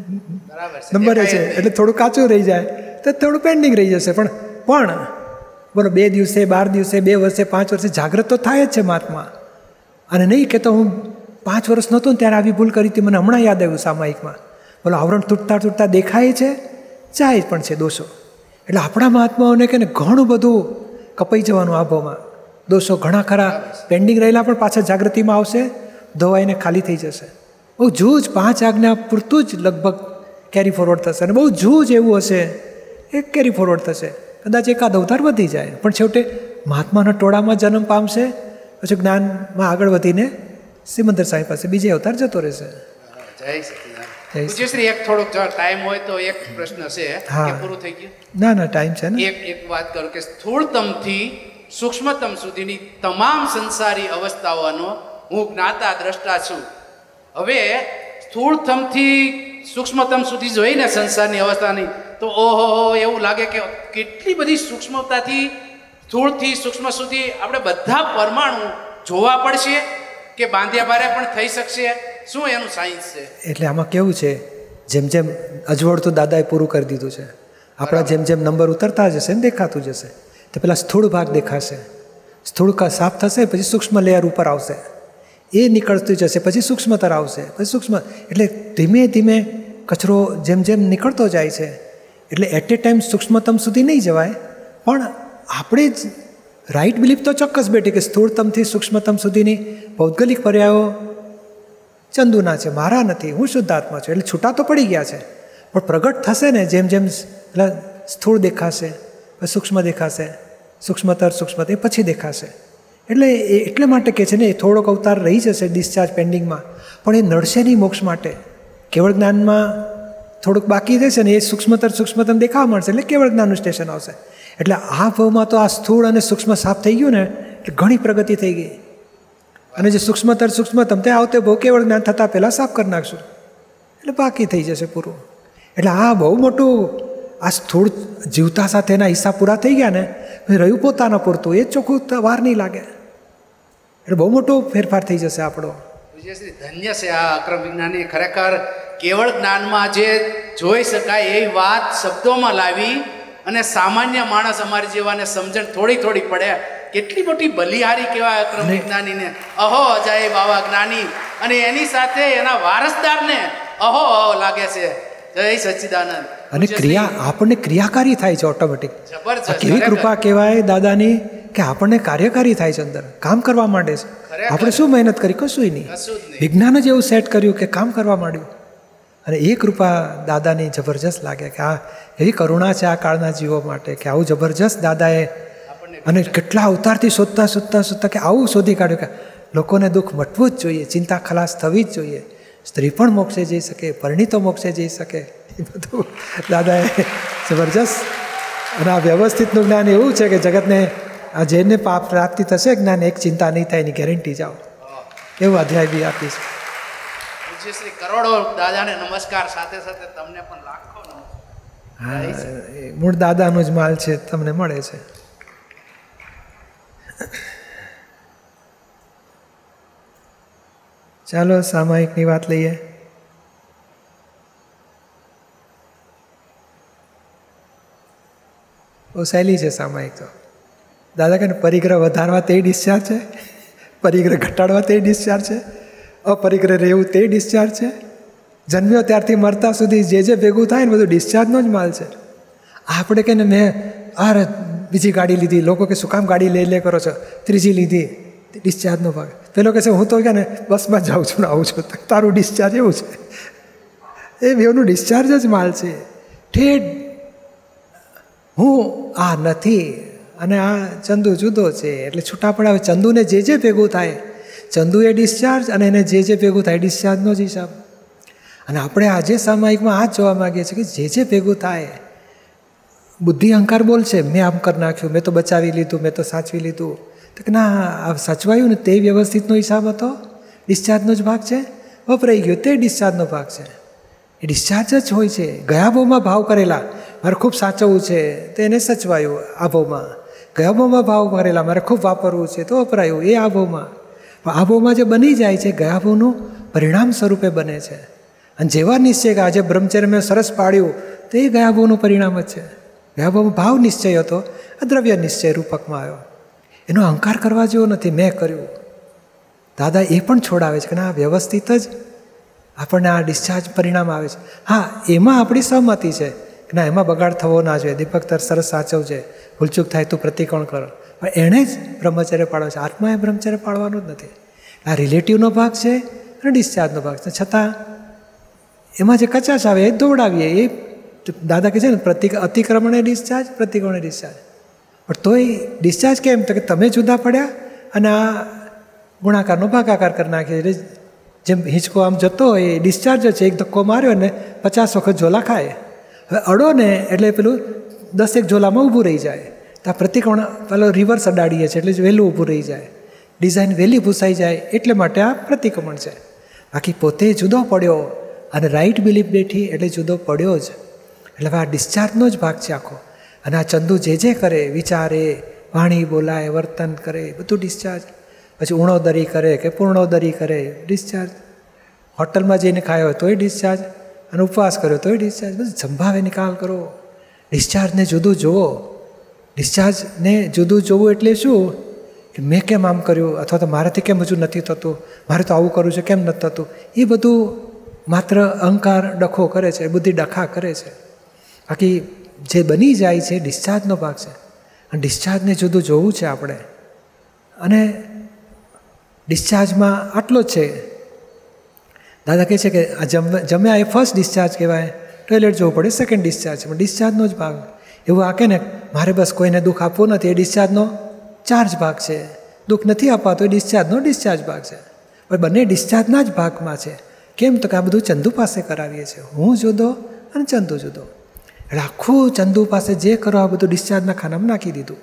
નંબરે છે, એટલે થોડું કાચું રહી જાય તો થોડું પેન્ડિંગ રહી જશે. પણ પણ બોલો બે દિવસે, બાર દિવસે, બે વર્ષે, પાંચ વર્ષે જાગૃત તો થાય જ છે મહાત્મા. અને નહીં કે તો હું પાંચ વર્ષ નહોતો ને ત્યારે આવી ભૂલ કરી હતી, મને હમણાં યાદ આવ્યું સામાયિકમાં. બોલો આવરણ તૂટતા તૂટતા દેખાય છે, જાય પણ છે દોષો. એટલે આપણા મહાત્માઓને કે ને ઘણું બધું કપાઈ જવાનું આભામાં, દોષો ઘણા ખરા પેન્ડિંગ રહેલા પણ પાછા જાગૃતિમાં આવશે, ધોવાઈને ખાલી થઈ જશે. બહુ જૂજ પાંચ આજ્ઞા પૂરતું જ લગભગ કેરી ફોરવર્ડ થશે, અને બહુ જૂજ એવું હશે એ કેરી ફોરવર્ડ થશે, કદાચ એકાદ અવતાર વધી જાય, પણ છેવટે મહાત્માના ટોળામાં જન્મ પામશે, પછી જ્ઞાનમાં આગળ વધીને સિમંદર સ્વામી પાસે બીજે અવતાર જતો રહેશે. જય સચિદાનંદ. પૂજ્યશ્રી એક થોડોક ટાઈમ હોય તો એક પ્રશ્ન છે કે પૂરું થઈ ગયું? ના ના ટાઈમ છે ને. એક એક વાત કરું કે સ્થૂળતમથી સૂક્ષ્મતમ સુધીની તમામ સંસારી અવસ્થાઓનો હું જ્ઞાતા દ્રષ્ટા છું. હવે સ્થૂળતમથી સૂક્ષ્મતમ સુધી જોઈને સંસારની અવસ્થાની તો ઓહો એવું લાગે કે કેટલી બધી સૂક્ષ્મતાથી સ્થૂળથી સૂક્ષ્મ સુધી આપણે બધા પરમાણુ જોવા પડશે કે બાંધ્યા બારે પણ થઈ શકશે? શું એનું સાયન્સ છે? એટલે આમાં કેવું છે, જેમ જેમ અજવળતું દાદાએ પૂરું કરી દીધું છે, આપણા જેમ જેમ નંબર ઉતરતા જશે ને દેખાતું જશે, તો પેલા સ્થૂળ ભાગ દેખાશે, સ્થૂળ સાફ થશે, પછી સૂક્ષ્મ લેયર ઉપર આવશે, એ નીકળતું જશે, પછી સૂક્ષ્મતર આવશે, પછી સૂક્ષ્મ, એટલે ધીમે ધીમે કચરો જેમ જેમ નીકળતો જાય છે. એટલે એટ એ ટાઈમ સૂક્ષ્મતમ સુધી નહીં જવાય, પણ આપણે જ રાઈટ બિલીફ તો ચોક્કસ બેઠી કે સ્થૂળતમથી સૂક્ષ્મતમ સુધીની ભૌગોલિક પર્યાયો ચંદુના છે, મારા નથી, હું શુદ્ધાત્મા છું. એટલે છૂટા તો પડી ગયા છે, પણ પ્રગટ થશે ને જેમ જેમ એટલે સ્થૂળ દેખાશે, પછી સૂક્ષ્મ દેખાશે, સૂક્ષ્મતર સૂક્ષ્મતર એ પછી દેખાશે. એટલે એ એટલે માટે કહે છે ને, એ થોડોક અવતાર રહી જશે ડિસ્ચાર્જ પેન્ડિંગમાં, પણ એ નડશે નહીં મોક્ષ માટે. કેવળ જ્ઞાનમાં થોડુંક બાકી રહેશે ને, એ સૂક્ષ્મતર સૂક્ષ્મતમ દેખાવા મળશે, એટલે કેવળ જ્ઞાનનું સ્ટેશન આવશે. એટલે આ ભાવમાં તો આ સ્થૂળ અને સૂક્ષ્મ સાફ થઈ ગયું ને, એટલે ઘણી પ્રગતિ થઈ ગઈ. અને જે સૂક્ષ્મતર સૂક્ષ્મતમ તે આવતે બહુ કેવળ જ્ઞાન થતાં પહેલાં સાફ કરી નાખશું, એટલે બાકી થઈ જશે પૂરું. એટલે આ બહુ મોટું, આ સ્થૂળ જીવતા સાથે એના હિસ્સા પૂરા થઈ ગયા ને, રહ્યું પોતાના પૂરતું, એ ચોખ્ખું વાર નહીં લાગે. એટલે બહુ મોટો ફેરફાર થઈ જશે આપણો. વિજયશ્રી ધન્ય છે આ અક્રમ વિજ્ઞાની, ખરેખર કેવળ જ્ઞાનમાં જે જોઈ શકાય એ વાત શબ્દોમાં લાવી અને સામાન્ય માણસ અમારી જેવાને સમજણ થોડી થોડી પડે. કેટલી મોટી બલિહારી કહેવાય અક્રમ વિજ્ઞાનીને, અહો અજાય બાવા જ્ઞાની, અને એની સાથે એના વારસદારને અહો અહો લાગે છે. જય સચ્ચિદાનંદ. અને ક્રિયા આપણને ક્રિયાકારી થાય છે ઓટોમેટિક. જબરજસ્ત. કેવી કૃપા કહેવાય દાદાની કે આપણને કાર્યકારી થાય છે, અંદર કામ કરવા માંડે છે. આપણે શું મહેનત કરી? કશું નહીં, વિજ્ઞાન જ એવું સેટ કર્યું કે કામ કરવા માંડ્યું. અને એ કૃપા દાદાની જબરજસ્ત લાગે કે આ એવી કરુણા છે આ કાળના જીવો માટે કે આવું જબરજસ્ત દાદાએ, અને કેટલા અવતારથી શોધતા શોધતા શોધતા કે આવું શોધી કાઢ્યું કે લોકોને દુઃખ મટવું જ જોઈએ, ચિંતા ખલાસ થવી જ જોઈએ, સ્ત્રી પણ મોક્ષે જઈ શકે, પરિણીતો મોક્ષે જઈ શકે, એ બધું દાદાએ જબરજસ્ત. અને આ વ્યવસ્થિતનું જ્ઞાન એવું છે કે જગતને આ જેને પાપ પ્રાપ્તિ થશે જ્ઞાન, એક ચિંતા નહીં થાય એની ગેરંટી જાઓ, એવું અધ્યાય બી આપીશ. પૂજ્યશ્રી કરોડો દાદાને નમસ્કાર, સાથે સાથે તમને પણ લાખો નમસ્કાર. હા, મૂળ દાદાનો જ માલ છે, તમને મળે છે. ચાલો સામાયિકની વાત લઈએ. બહુ સહેલી છે સામાયિક તો. દાદા કહે પરિગ્રહ વધારવા તે ડિસ્ચાર્જ છે, પરિગ્રહ ઘટાડવા તે ડિસ્ચાર્જ છે, અપરિગ્રહ રહેવું તે ડિસ્ચાર્જ છે. જન્મ્યો ત્યારથી મરતા સુધી જે જે ભેગું થાય ને બધું ડિસ્ચાર્જનો જ માલ છે. આપણે કે ને મેં આ બીજી ગાડી લીધી, લોકો કે શું કામ ગાડી લે લે કરો છો, ત્રીજી લીધી, ડિસ્ચાર્જનો ભાગ. પેલો કહે છે હું તો કે ને બસમાં જાઉં છું ને આવું છું, તારું ડિસ્ચાર્જ એવું છે. એ બેવનું ડિસ્ચાર્જ જ માલ છે. ઠેઠ હું આ નથી અને આ ચંદુ જુદો છે, એટલે છૂટા પડાવે. ચંદુને જે જે ભેગું થાય, ચંદુ એ ડિસ્ચાર્જ, અને એને જે જે ભેગું થાય ડિસ્ચાર્જનો જ હિસાબ. અને આપણે આજે સામાયિકમાં આ જ જોવા માગીએ છીએ કે જે જે ભેગું થાય, બુદ્ધિ અહંકાર બોલશે મેં આમ કરી નાખ્યું, મેં તો બચાવી લીધું, મેં તો સાચવી લીધું. તો કે ના, આ સાચવાયું ને તે વ્યવસ્થિતનો હિસાબ હતો, ડિસ્ચાર્જનો જ ભાગ છે. વપરાઈ ગયો તે ડિસ્ચાર્જનો ભાગ છે. એ ડિસ્ચાર્જ જ હોય છે. ગયા ભાવમાં ભાવ કરેલા મારે ખૂબ સાચવવું છે તો એને સચવાયું આ ભાવમાં, ગયા ભાવમાં ભાવ કરેલા મારે ખૂબ વાપરવું છે તો વપરાયું એ આ ભાવમાં. પણ આ ભાવમાં જે બની જાય છે ગયા ભાવનું પરિણામ સ્વરૂપે બને છે. અને જેવા નિશ્ચય કે આજે બ્રહ્મચર્ય મેં સરસ પાડ્યું તો એ ગયા ભાવનું પરિણામ જ છે. ગયા ભાવમાં ભાવ નિશ્ચય હતો, આ દ્રવ્ય નિશ્ચય રૂપકમાં આવ્યો. એનો અહંકાર કરવા જેવો નથી મેં કર્યું. દાદા એ પણ છોડાવે છે કે ના, વ્યવસ્થિત જ આપણને આ ડિસ્ચાર્જ પરિણામ આવે છે. હા, એમાં આપણી સહમતી છે કે ના, એમાં બગાડ થવો ના જોઈએ, દીપક તર સરસ સાચવજે, ભૂલચૂક થાય તો પ્રતિકોણ કરો. પણ એણે જ બ્રહ્મચર્ય પાડવો છે, આત્માએ બ્રહ્મચર્ય પાડવાનું જ નથી. આ રિલેટિવનો ભાગ છે અને ડિસ્ચાર્જનો ભાગ છે. છતાં એમાં જે કચાશ આવે એ દોડાવીએ, એ દાદા કહે છે ને પ્રતિક અતિક્રમણે ડિસ્ચાર્જ, પ્રતિક્રમણે ડિસ્ચાર્જ. પણ તોય ડિસ્ચાર્જ કેમ? તો કે તમે જુદા પડ્યા અને આ ગુણાકારનો ભાગાકાર કરી નાખ્યો. એટલે જેમ હિંચકો આમ જતો હોય એ ડિસ્ચાર્જ છે. એક ધક્કો માર્યો ને પચાસ વખત ઝોલા ખાય. હવે અડો ને એટલે પેલું દસેક ઝોલામાં ઊભું રહી જાય. તો આ પ્રતિક્રમણ પેલો રિવર્સ અડાડીએ છીએ એટલે વહેલું ઊભું રહી જાય, ડિઝાઇન વહેલી ભૂસાઈ જાય. એટલે માટે આ પ્રતિક્રમણ છે. બાકી પોતે જુદો પડ્યો અને રાઈટ બિલીફ બેઠી એટલે જુદો પડ્યો જ. એટલે હવે આ ડિસ્ચાર્જનો જ ભાગ છે આખો. અને આ ચંદુ જે જે કરે, વિચારે, વાણી બોલાય, વર્તન કરે, બધું ડિસ્ચાર્જ. પછી ઉણોદરી કરે કે પૂર્ણોદરી કરે, ડિસ્ચાર્જ. હોટલમાં જઈને ખાયો હોય તોય ડિસ્ચાર્જ, અને ઉપવાસ કર્યો તોય ડિસ્ચાર્જ. બધું સંભાવે નિકાલ કરો. ડિસ્ચાર્જને જુદું જુઓ. ડિસ્ચાર્જને જુદું જોવું એટલે શું કે મેં કેમ આમ કર્યું, અથવા તો મારાથી કેમ હજુ નથી થતું, મારે તો આવું કરવું છે કેમ નથી થતું. એ બધું માત્ર અહંકાર ડખો કરે છે, બુદ્ધિ ડખા કરે છે. બાકી જે બની જાય છે ડિસ્ચાર્જનો ભાગ છે. અને ડિસ્ચાર્જને જુદું જોવું છે આપણે. અને ડિસ્ચાર્જમાં આટલો જ છે. દાદા કહે છે કે આ જમ જમ્યા એ ફર્સ્ટ ડિસ્ચાર્જ કહેવાય, ટોયલેટ જવું પડે સેકન્ડ ડિસ્ચાર્જ. પણ ડિસ્ચાર્જનો જ ભાગ એવું આ કે ને મારે બસ કોઈને દુઃખ આપવું નથી, એ ડિસ્ચાર્જનો ચાર્જ ભાગ છે. દુઃખ નથી આપવાતો એ ડિસ્ચાર્જનો ડિસ્ચાર્જ ભાગ છે. પણ બંને ડિસ્ચાર્જના જ ભાગમાં છે. કેમ? તો કે આ બધું ચંદુ પાસે કરાવીએ છીએ. હું જુદો અને ચંદુ જુદો. એટલે આખું ચંદુ પાસે જે કરો આ બધું ડિસ્ચાર્જના ખાનામાં નાખી દીધું.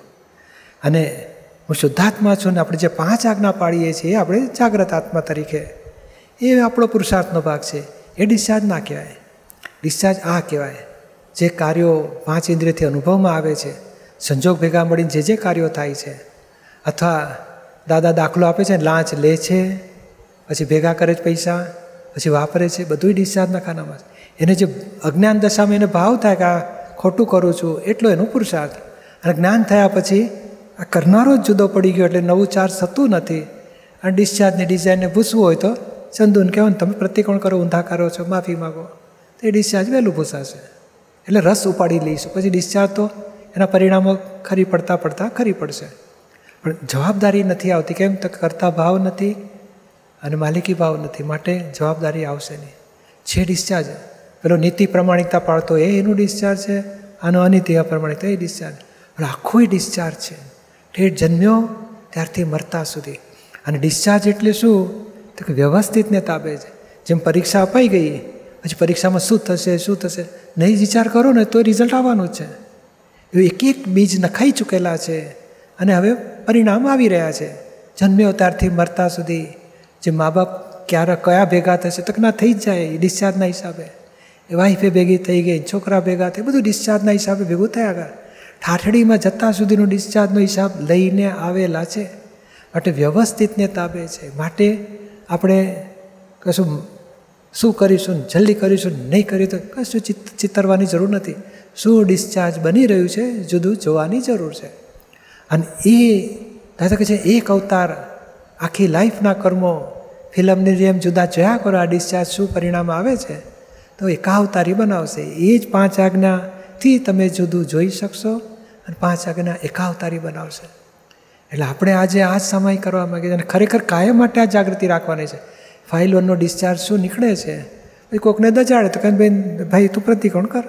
અને હું શુદ્ધાત્મા છું ને આપણે જે પાંચ આજ્ઞા પાડીએ છીએ એ આપણે જાગ્રત આત્મા તરીકે, એ આપણો પુરુષાર્થનો ભાગ છે. એ ડિસ્ચાર્જ ના કહેવાય. ડિસ્ચાર્જ આ કહેવાય જે કાર્યો પાંચ ઇન્દ્રિયથી અનુભવમાં આવે છે, સંજોગ ભેગા મળીને જે જે કાર્યો થાય છે. અથવા દાદા દાખલો આપે છે, લાંચ લે છે, પછી ભેગા કરે છે પૈસા, પછી વાપરે છે, બધું ડિસ્ચાર્જના ખાનામાં. એને જે અજ્ઞાન દશામાં એને ભાવ થાય કે આ ખોટું કરું છું એટલો એનો પુરુષાર્થ. અને જ્ઞાન થયા પછી આ કરનારો જ જુદો પડી ગયો એટલે નવું ચાર્જ થતું નથી. અને ડિસ્ચાર્જની ડિઝાઇનને ભૂસવું હોય તો ચંદુને કહેવાય તમે પ્રતિકોણ કરો, ઊંધા કરો છો, માફી માગો, તો એ ડિસ્ચાર્જ વહેલું ભૂસાશે. એટલે રસ ઉપાડી લઈશું. પછી ડિસ્ચાર્જ તો એના પરિણામો ખરી પડતા પડતા ખરી પડશે. પણ જવાબદારી નથી આવતી. કેમ? તો કરતા ભાવ નથી અને માલિકી ભાવ નથી, માટે જવાબદારી આવશે નહીં. છે ડિસ્ચાર્જ પેલો નીતિ પ્રમાણિકતા પાળતો એ એનું ડિસ્ચાર્જ છે, આનો અનીતિ અપ્રમાણિકતા એ ડિસ્ચાર્જ. પણ આખું ડિસ્ચાર્જ છે ઠેઠ જન્મ્યો ત્યારથી મરતા સુધી. અને ડિસ્ચાર્જ એટલે શું? તો કે વ્યવસ્થિતને તાબે છે. જેમ પરીક્ષા અપાઈ ગઈ, પછી પરીક્ષામાં શું થશે શું થશે નહીં વિચાર કરો ને તો રિઝલ્ટ આવવાનું જ છે. એવું એક એક બીજ નખાઈ ચૂકેલા છે અને હવે પરિણામ આવી રહ્યા છે. જન્મ્યો ત્યારથી મરતા સુધી. જે મા બાપ ક્યારે કયા ભેગા થશે તો કે ના થઈ જ જાય ડિસ્ચાર્જના હિસાબે. એ વાઈફે ભેગી થઈ ગઈ, છોકરા ભેગા થઈ, બધું ડિસ્ચાર્જના હિસાબે ભેગું થયા કરે. ઠાઠડીમાં જતા સુધીનો ડિસ્ચાર્જનો હિસાબ લઈને આવેલા છે. માટે વ્યવસ્થિતને તાબે છે. માટે આપણે કશું શું કરીશું, જલ્દી કરીશું, નહીં કર્યું તો કશું ચિત ચિતરવાની જરૂર નથી. શું ડિસ્ચાર્જ બની રહ્યું છે જુદું જોવાની જરૂર છે. અને એ દાદા કહે છે એક અવતાર આખી લાઈફના કર્મો ફિલ્મની જેમ જુદા જોયા કરો, આ ડિસ્ચાર્જ શું પરિણામ આવે છે તો એકાવતારી બનાવશે. એ જ પાંચ આજ્ઞાથી તમે જુદું જોઈ શકશો અને પાંચ આજ્ઞા એકાવતારી બનાવશે. એટલે આપણે આજે આ જ સમય કરવા માગીએ અને ખરેખર કાયમ માટે આ જાગૃતિ રાખવાની છે. ફાઇલ વનનો ડિસ્ચાર્જ શું નીકળે છે, પછી કોઈકને દજાડે તો કહે બેન ભાઈ તું પ્રતિકોણ કર,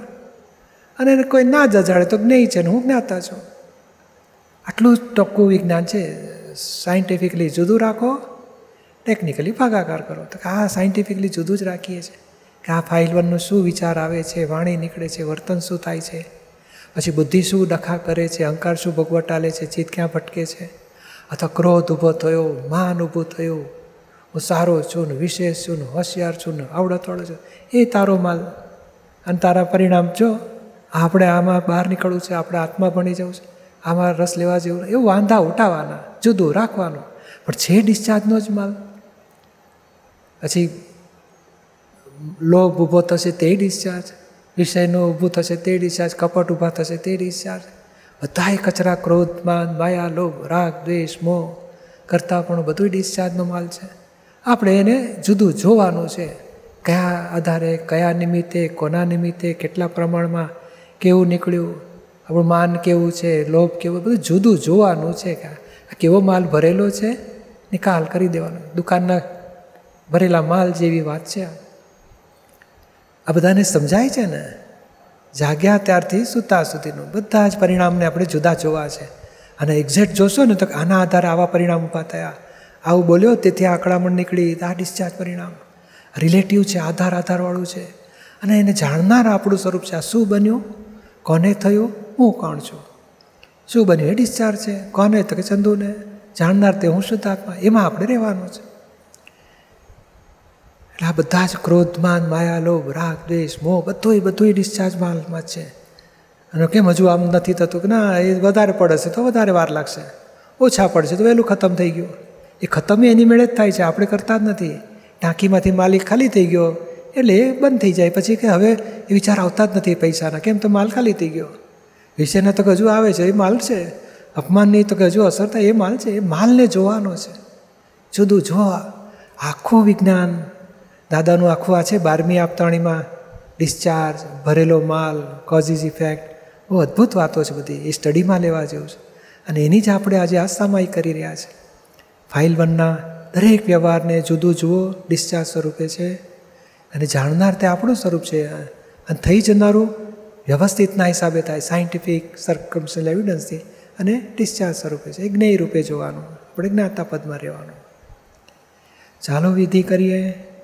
અને કોઈ ના દજાડે તો જ્ઞેય છે ને હું જ્ઞાતા છું. આટલું જ ટોકું વિજ્ઞાન છે. સાયન્ટિફિકલી જુદું રાખો, ટેકનિકલી ભાગાકાર કરો. તો આ સાયન્ટિફિકલી જુદું જ રાખીએ છીએ કે આ ફાઇલ વનનો શું વિચાર આવે છે, વાણી નીકળે છે, વર્તન શું થાય છે, પછી બુદ્ધિ શું ડખા કરે છે, અહંકાર શું ભગવટ આલે છે, ચિત્ત ક્યાં ભટકે છે, અથવા ક્રોધ ઊભો થયો, માન ઊભું થયું, હું સારો છું ને વિશેષ છું ને હોશિયાર છું ને આવડતવાળો છું, એ તારો માલ. અને તારા પરિણામ જો આપણે આમાં બહાર નીકળવું છે, આપણે આત્મા ભણી જવું છે, આમાં રસ લેવા જેવું, એવું વાંધા ઉઠાવવાના, જુદું રાખવાનું. પણ છે ડિસ્ચાર્જનો જ માલ. પછી લોભ ઊભો થશે તે ડિસ્ચાર્જ, વિષયનો ઊભું થશે તે ડિસ્ચાર્જ, કપટ ઊભા થશે તે ડિસ્ચાર્જ. બધાય કચરા, ક્રોધ, માન, માયા, લોભ, રાગ, દ્વેષ, મોહ કરતાં પણ બધું ડિસ્ચાર્જનો માલ છે. આપણે એને જુદું જોવાનું છે. કયા આધારે, કયા નિમિત્તે, કોના નિમિત્તે, કેટલા પ્રમાણમાં, કેવું નીકળ્યું, આપણું માન કેવું છે, લોભ કેવો, બધું જુદું જોવાનું છે. કે આ કેવો માલ ભરેલો છે, નિકાલ કરી દેવાનો. દુકાનના ભરેલા માલ જેવી વાત છે. આ બધાને સમજાય છે ને? જાગ્યા ત્યારથી સૂતા સુધીનું બધા જ પરિણામને આપણે જુદા જોવા છે. અને એક્ઝેક્ટ જોશો ને તો આના આધારે આવા પરિણામ ઊભા થયા, આવું બોલ્યો તેથી આંકડામણ નીકળી, આ ડિસ્ચાર્જ પરિણામ રિલેટિવ છે, આધાર આધારવાળું છે. અને એને જાણનાર આપણું સ્વરૂપ છે. આ શું બન્યું, કોને થયું, હું કોણ છું, શું બન્યું એ ડિસ્ચાર્જ છે, કોને તો કે ચંદુને, જાણનાર તે હું શુદ્ધાત્મા, એમાં આપણે રહેવાનું છે. એટલે આ બધા જ ક્રોધ, માન, માયા, લોભ, રાગ, દ્વેષ, મોહ બધું બધું ડિસ્ચાર્જ માલમાં જ છે. અને કેમ હજુ આમ નથી થતું કે ના એ વધારે પડશે તો વધારે વાર લાગશે, ઓછા પડશે તો વહેલું ખતમ થઈ ગયું. એ ખતમ એની મેળે જ થાય છે, આપણે કરતા જ નથી. ટાંકીમાંથી માલિક ખાલી થઈ ગયો એટલે એ બંધ થઈ જાય, પછી કે હવે એ વિચાર આવતા જ નથી પૈસાના, કેમ તો માલ ખાલી થઈ ગયો. વિષયના તો હજુ આવે છે, એ માલ છે. અપમાનની તો કે હજુ અસર થાય, એ માલ છે. એ માલને જોવાનો છે, જુદું જોવા. આખું વિજ્ઞાન દાદાનું આખું આ છે બારમી આપતાણીમાં, ડિસ્ચાર્જ, ભરેલો માલ, કોઝિસ ઇફેક્ટ, બહુ અદ્ભુત વાતો છે બધી. એ સ્ટડીમાં લેવા જેવું છે. અને એની જ આપણે આજે આ સામાયિક કરી રહ્યા છે. ફાઇલ વનના દરેક વ્યવહારને જુદું જુઓ, ડિસ્ચાર્જ સ્વરૂપે છે. અને જાણનાર તે આપણું સ્વરૂપ છે. અને થઈ જનારું વ્યવસ્થિતના હિસાબે થાય, સાયન્ટિફિક સર્કમસ્ટન્શિયલ એવિડન્સથી. અને ડિસ્ચાર્જ સ્વરૂપે છે, એ જ્ઞેય રૂપે જોવાનું, આપણે જ્ઞાતા પદમાં રહેવાનું. ચાલો વિધિ કરીએ.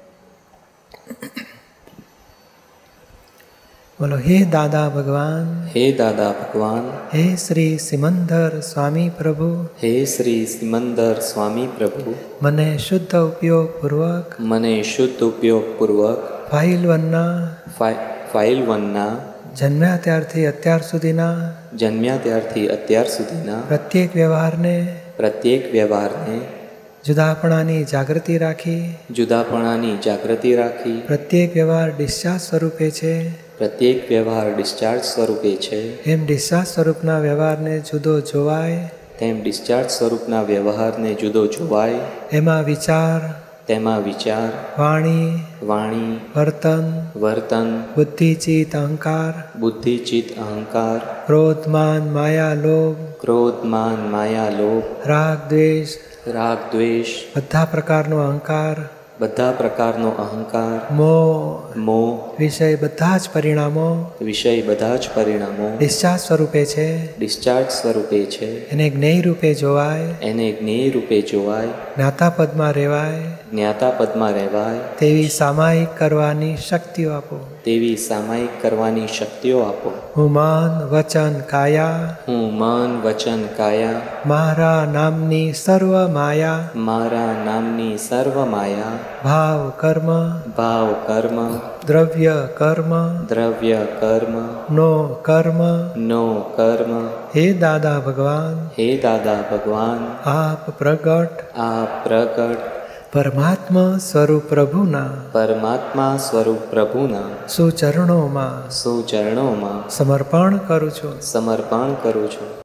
બોલો, હે દાદા ભગવાન, હે દાદા ભગવાન, હે શ્રી સિમંદર સ્વામી પ્રભુ, હે શ્રી સિમંદર સ્વામી પ્રભુ, મને શુદ્ધ ઉપયોગ પૂર્વક, મને શુદ્ધ ઉપયોગ પૂર્વક ફાઇલ વનના ફાઇલ વનના જન્મ્યા ત્યારથી અત્યાર સુધીના જન્મ્યા ત્યારથી અત્યાર સુધીના પ્રત્યેક વ્યવહારને પ્રત્યેક વ્યવહારને જુદાપણાની જાગૃતિ રાખી જુદાપણાની જાગૃતિ રાખી પ્રત્યેક વ્યવહાર ડિસ્ચાર્જ સ્વરૂપે છે પ્રત્યેક વ્યવહાર ડિસ્ચાર્જ સ્વરૂપે છે એમ ડિસ્ચાર્જ સ્વરૂપના વ્યવહારને જુદો જોવાય તેમ ડિસ્ચાર્જ સ્વરૂપના વ્યવહારને જુદો જોવાય એમાં વિચાર તેમાં વિચાર વાણી વાણી વર્તન વર્તન બુદ્ધિ ચિત્ત અહંકાર બુદ્ધિ ચિત્ત અહંકાર ક્રોધ માન માયા લોભ ક્રોધ માન માયા લોભ રાગ દ્વેષ રાગ દ્વેષ બધા પ્રકારનો અહંકાર બધા પ્રકારનો અહંકાર મોહ મોહ વિષય બધા જ પરિણામો વિષય બધા જ પરિણામો ડિસ્ચાર્જ સ્વરૂપે છે ડિસ્ચાર્જ સ્વરૂપે છે એને જ્ઞેય રૂપે જોવાય એને જ્ઞેય રૂપે જોવાય જ્ઞાતા પદમાં રહેવાય જ્ઞાતા પદમાં રહેવાય તેવી સામાયિક કરવાની શક્તિઓ આપો તેવી સામાયિક કરવાની શક્તિઓ આપો હું મન વચન કાયા હું મન વચન કાયા મારા નામની સર્વ માયા મારા નામની સર્વ માયા ભાવ કર્મ ભાવ કર્મ દ્રવ્ય કર્મ દ્રવ્ય કર્મ નો કર્મ નો કર્મ હે દાદા ભગવાન હે દાદા ભગવાન આપ પ્રગટ આપ પ્રગટ પરમાત્મા સ્વરૂપ પ્રભુના પરમાત્મા સ્વરૂપ પ્રભુના સુચરણોમાં સુચરણોમાં સમર્પણ કરું છું સમર્પણ કરું છું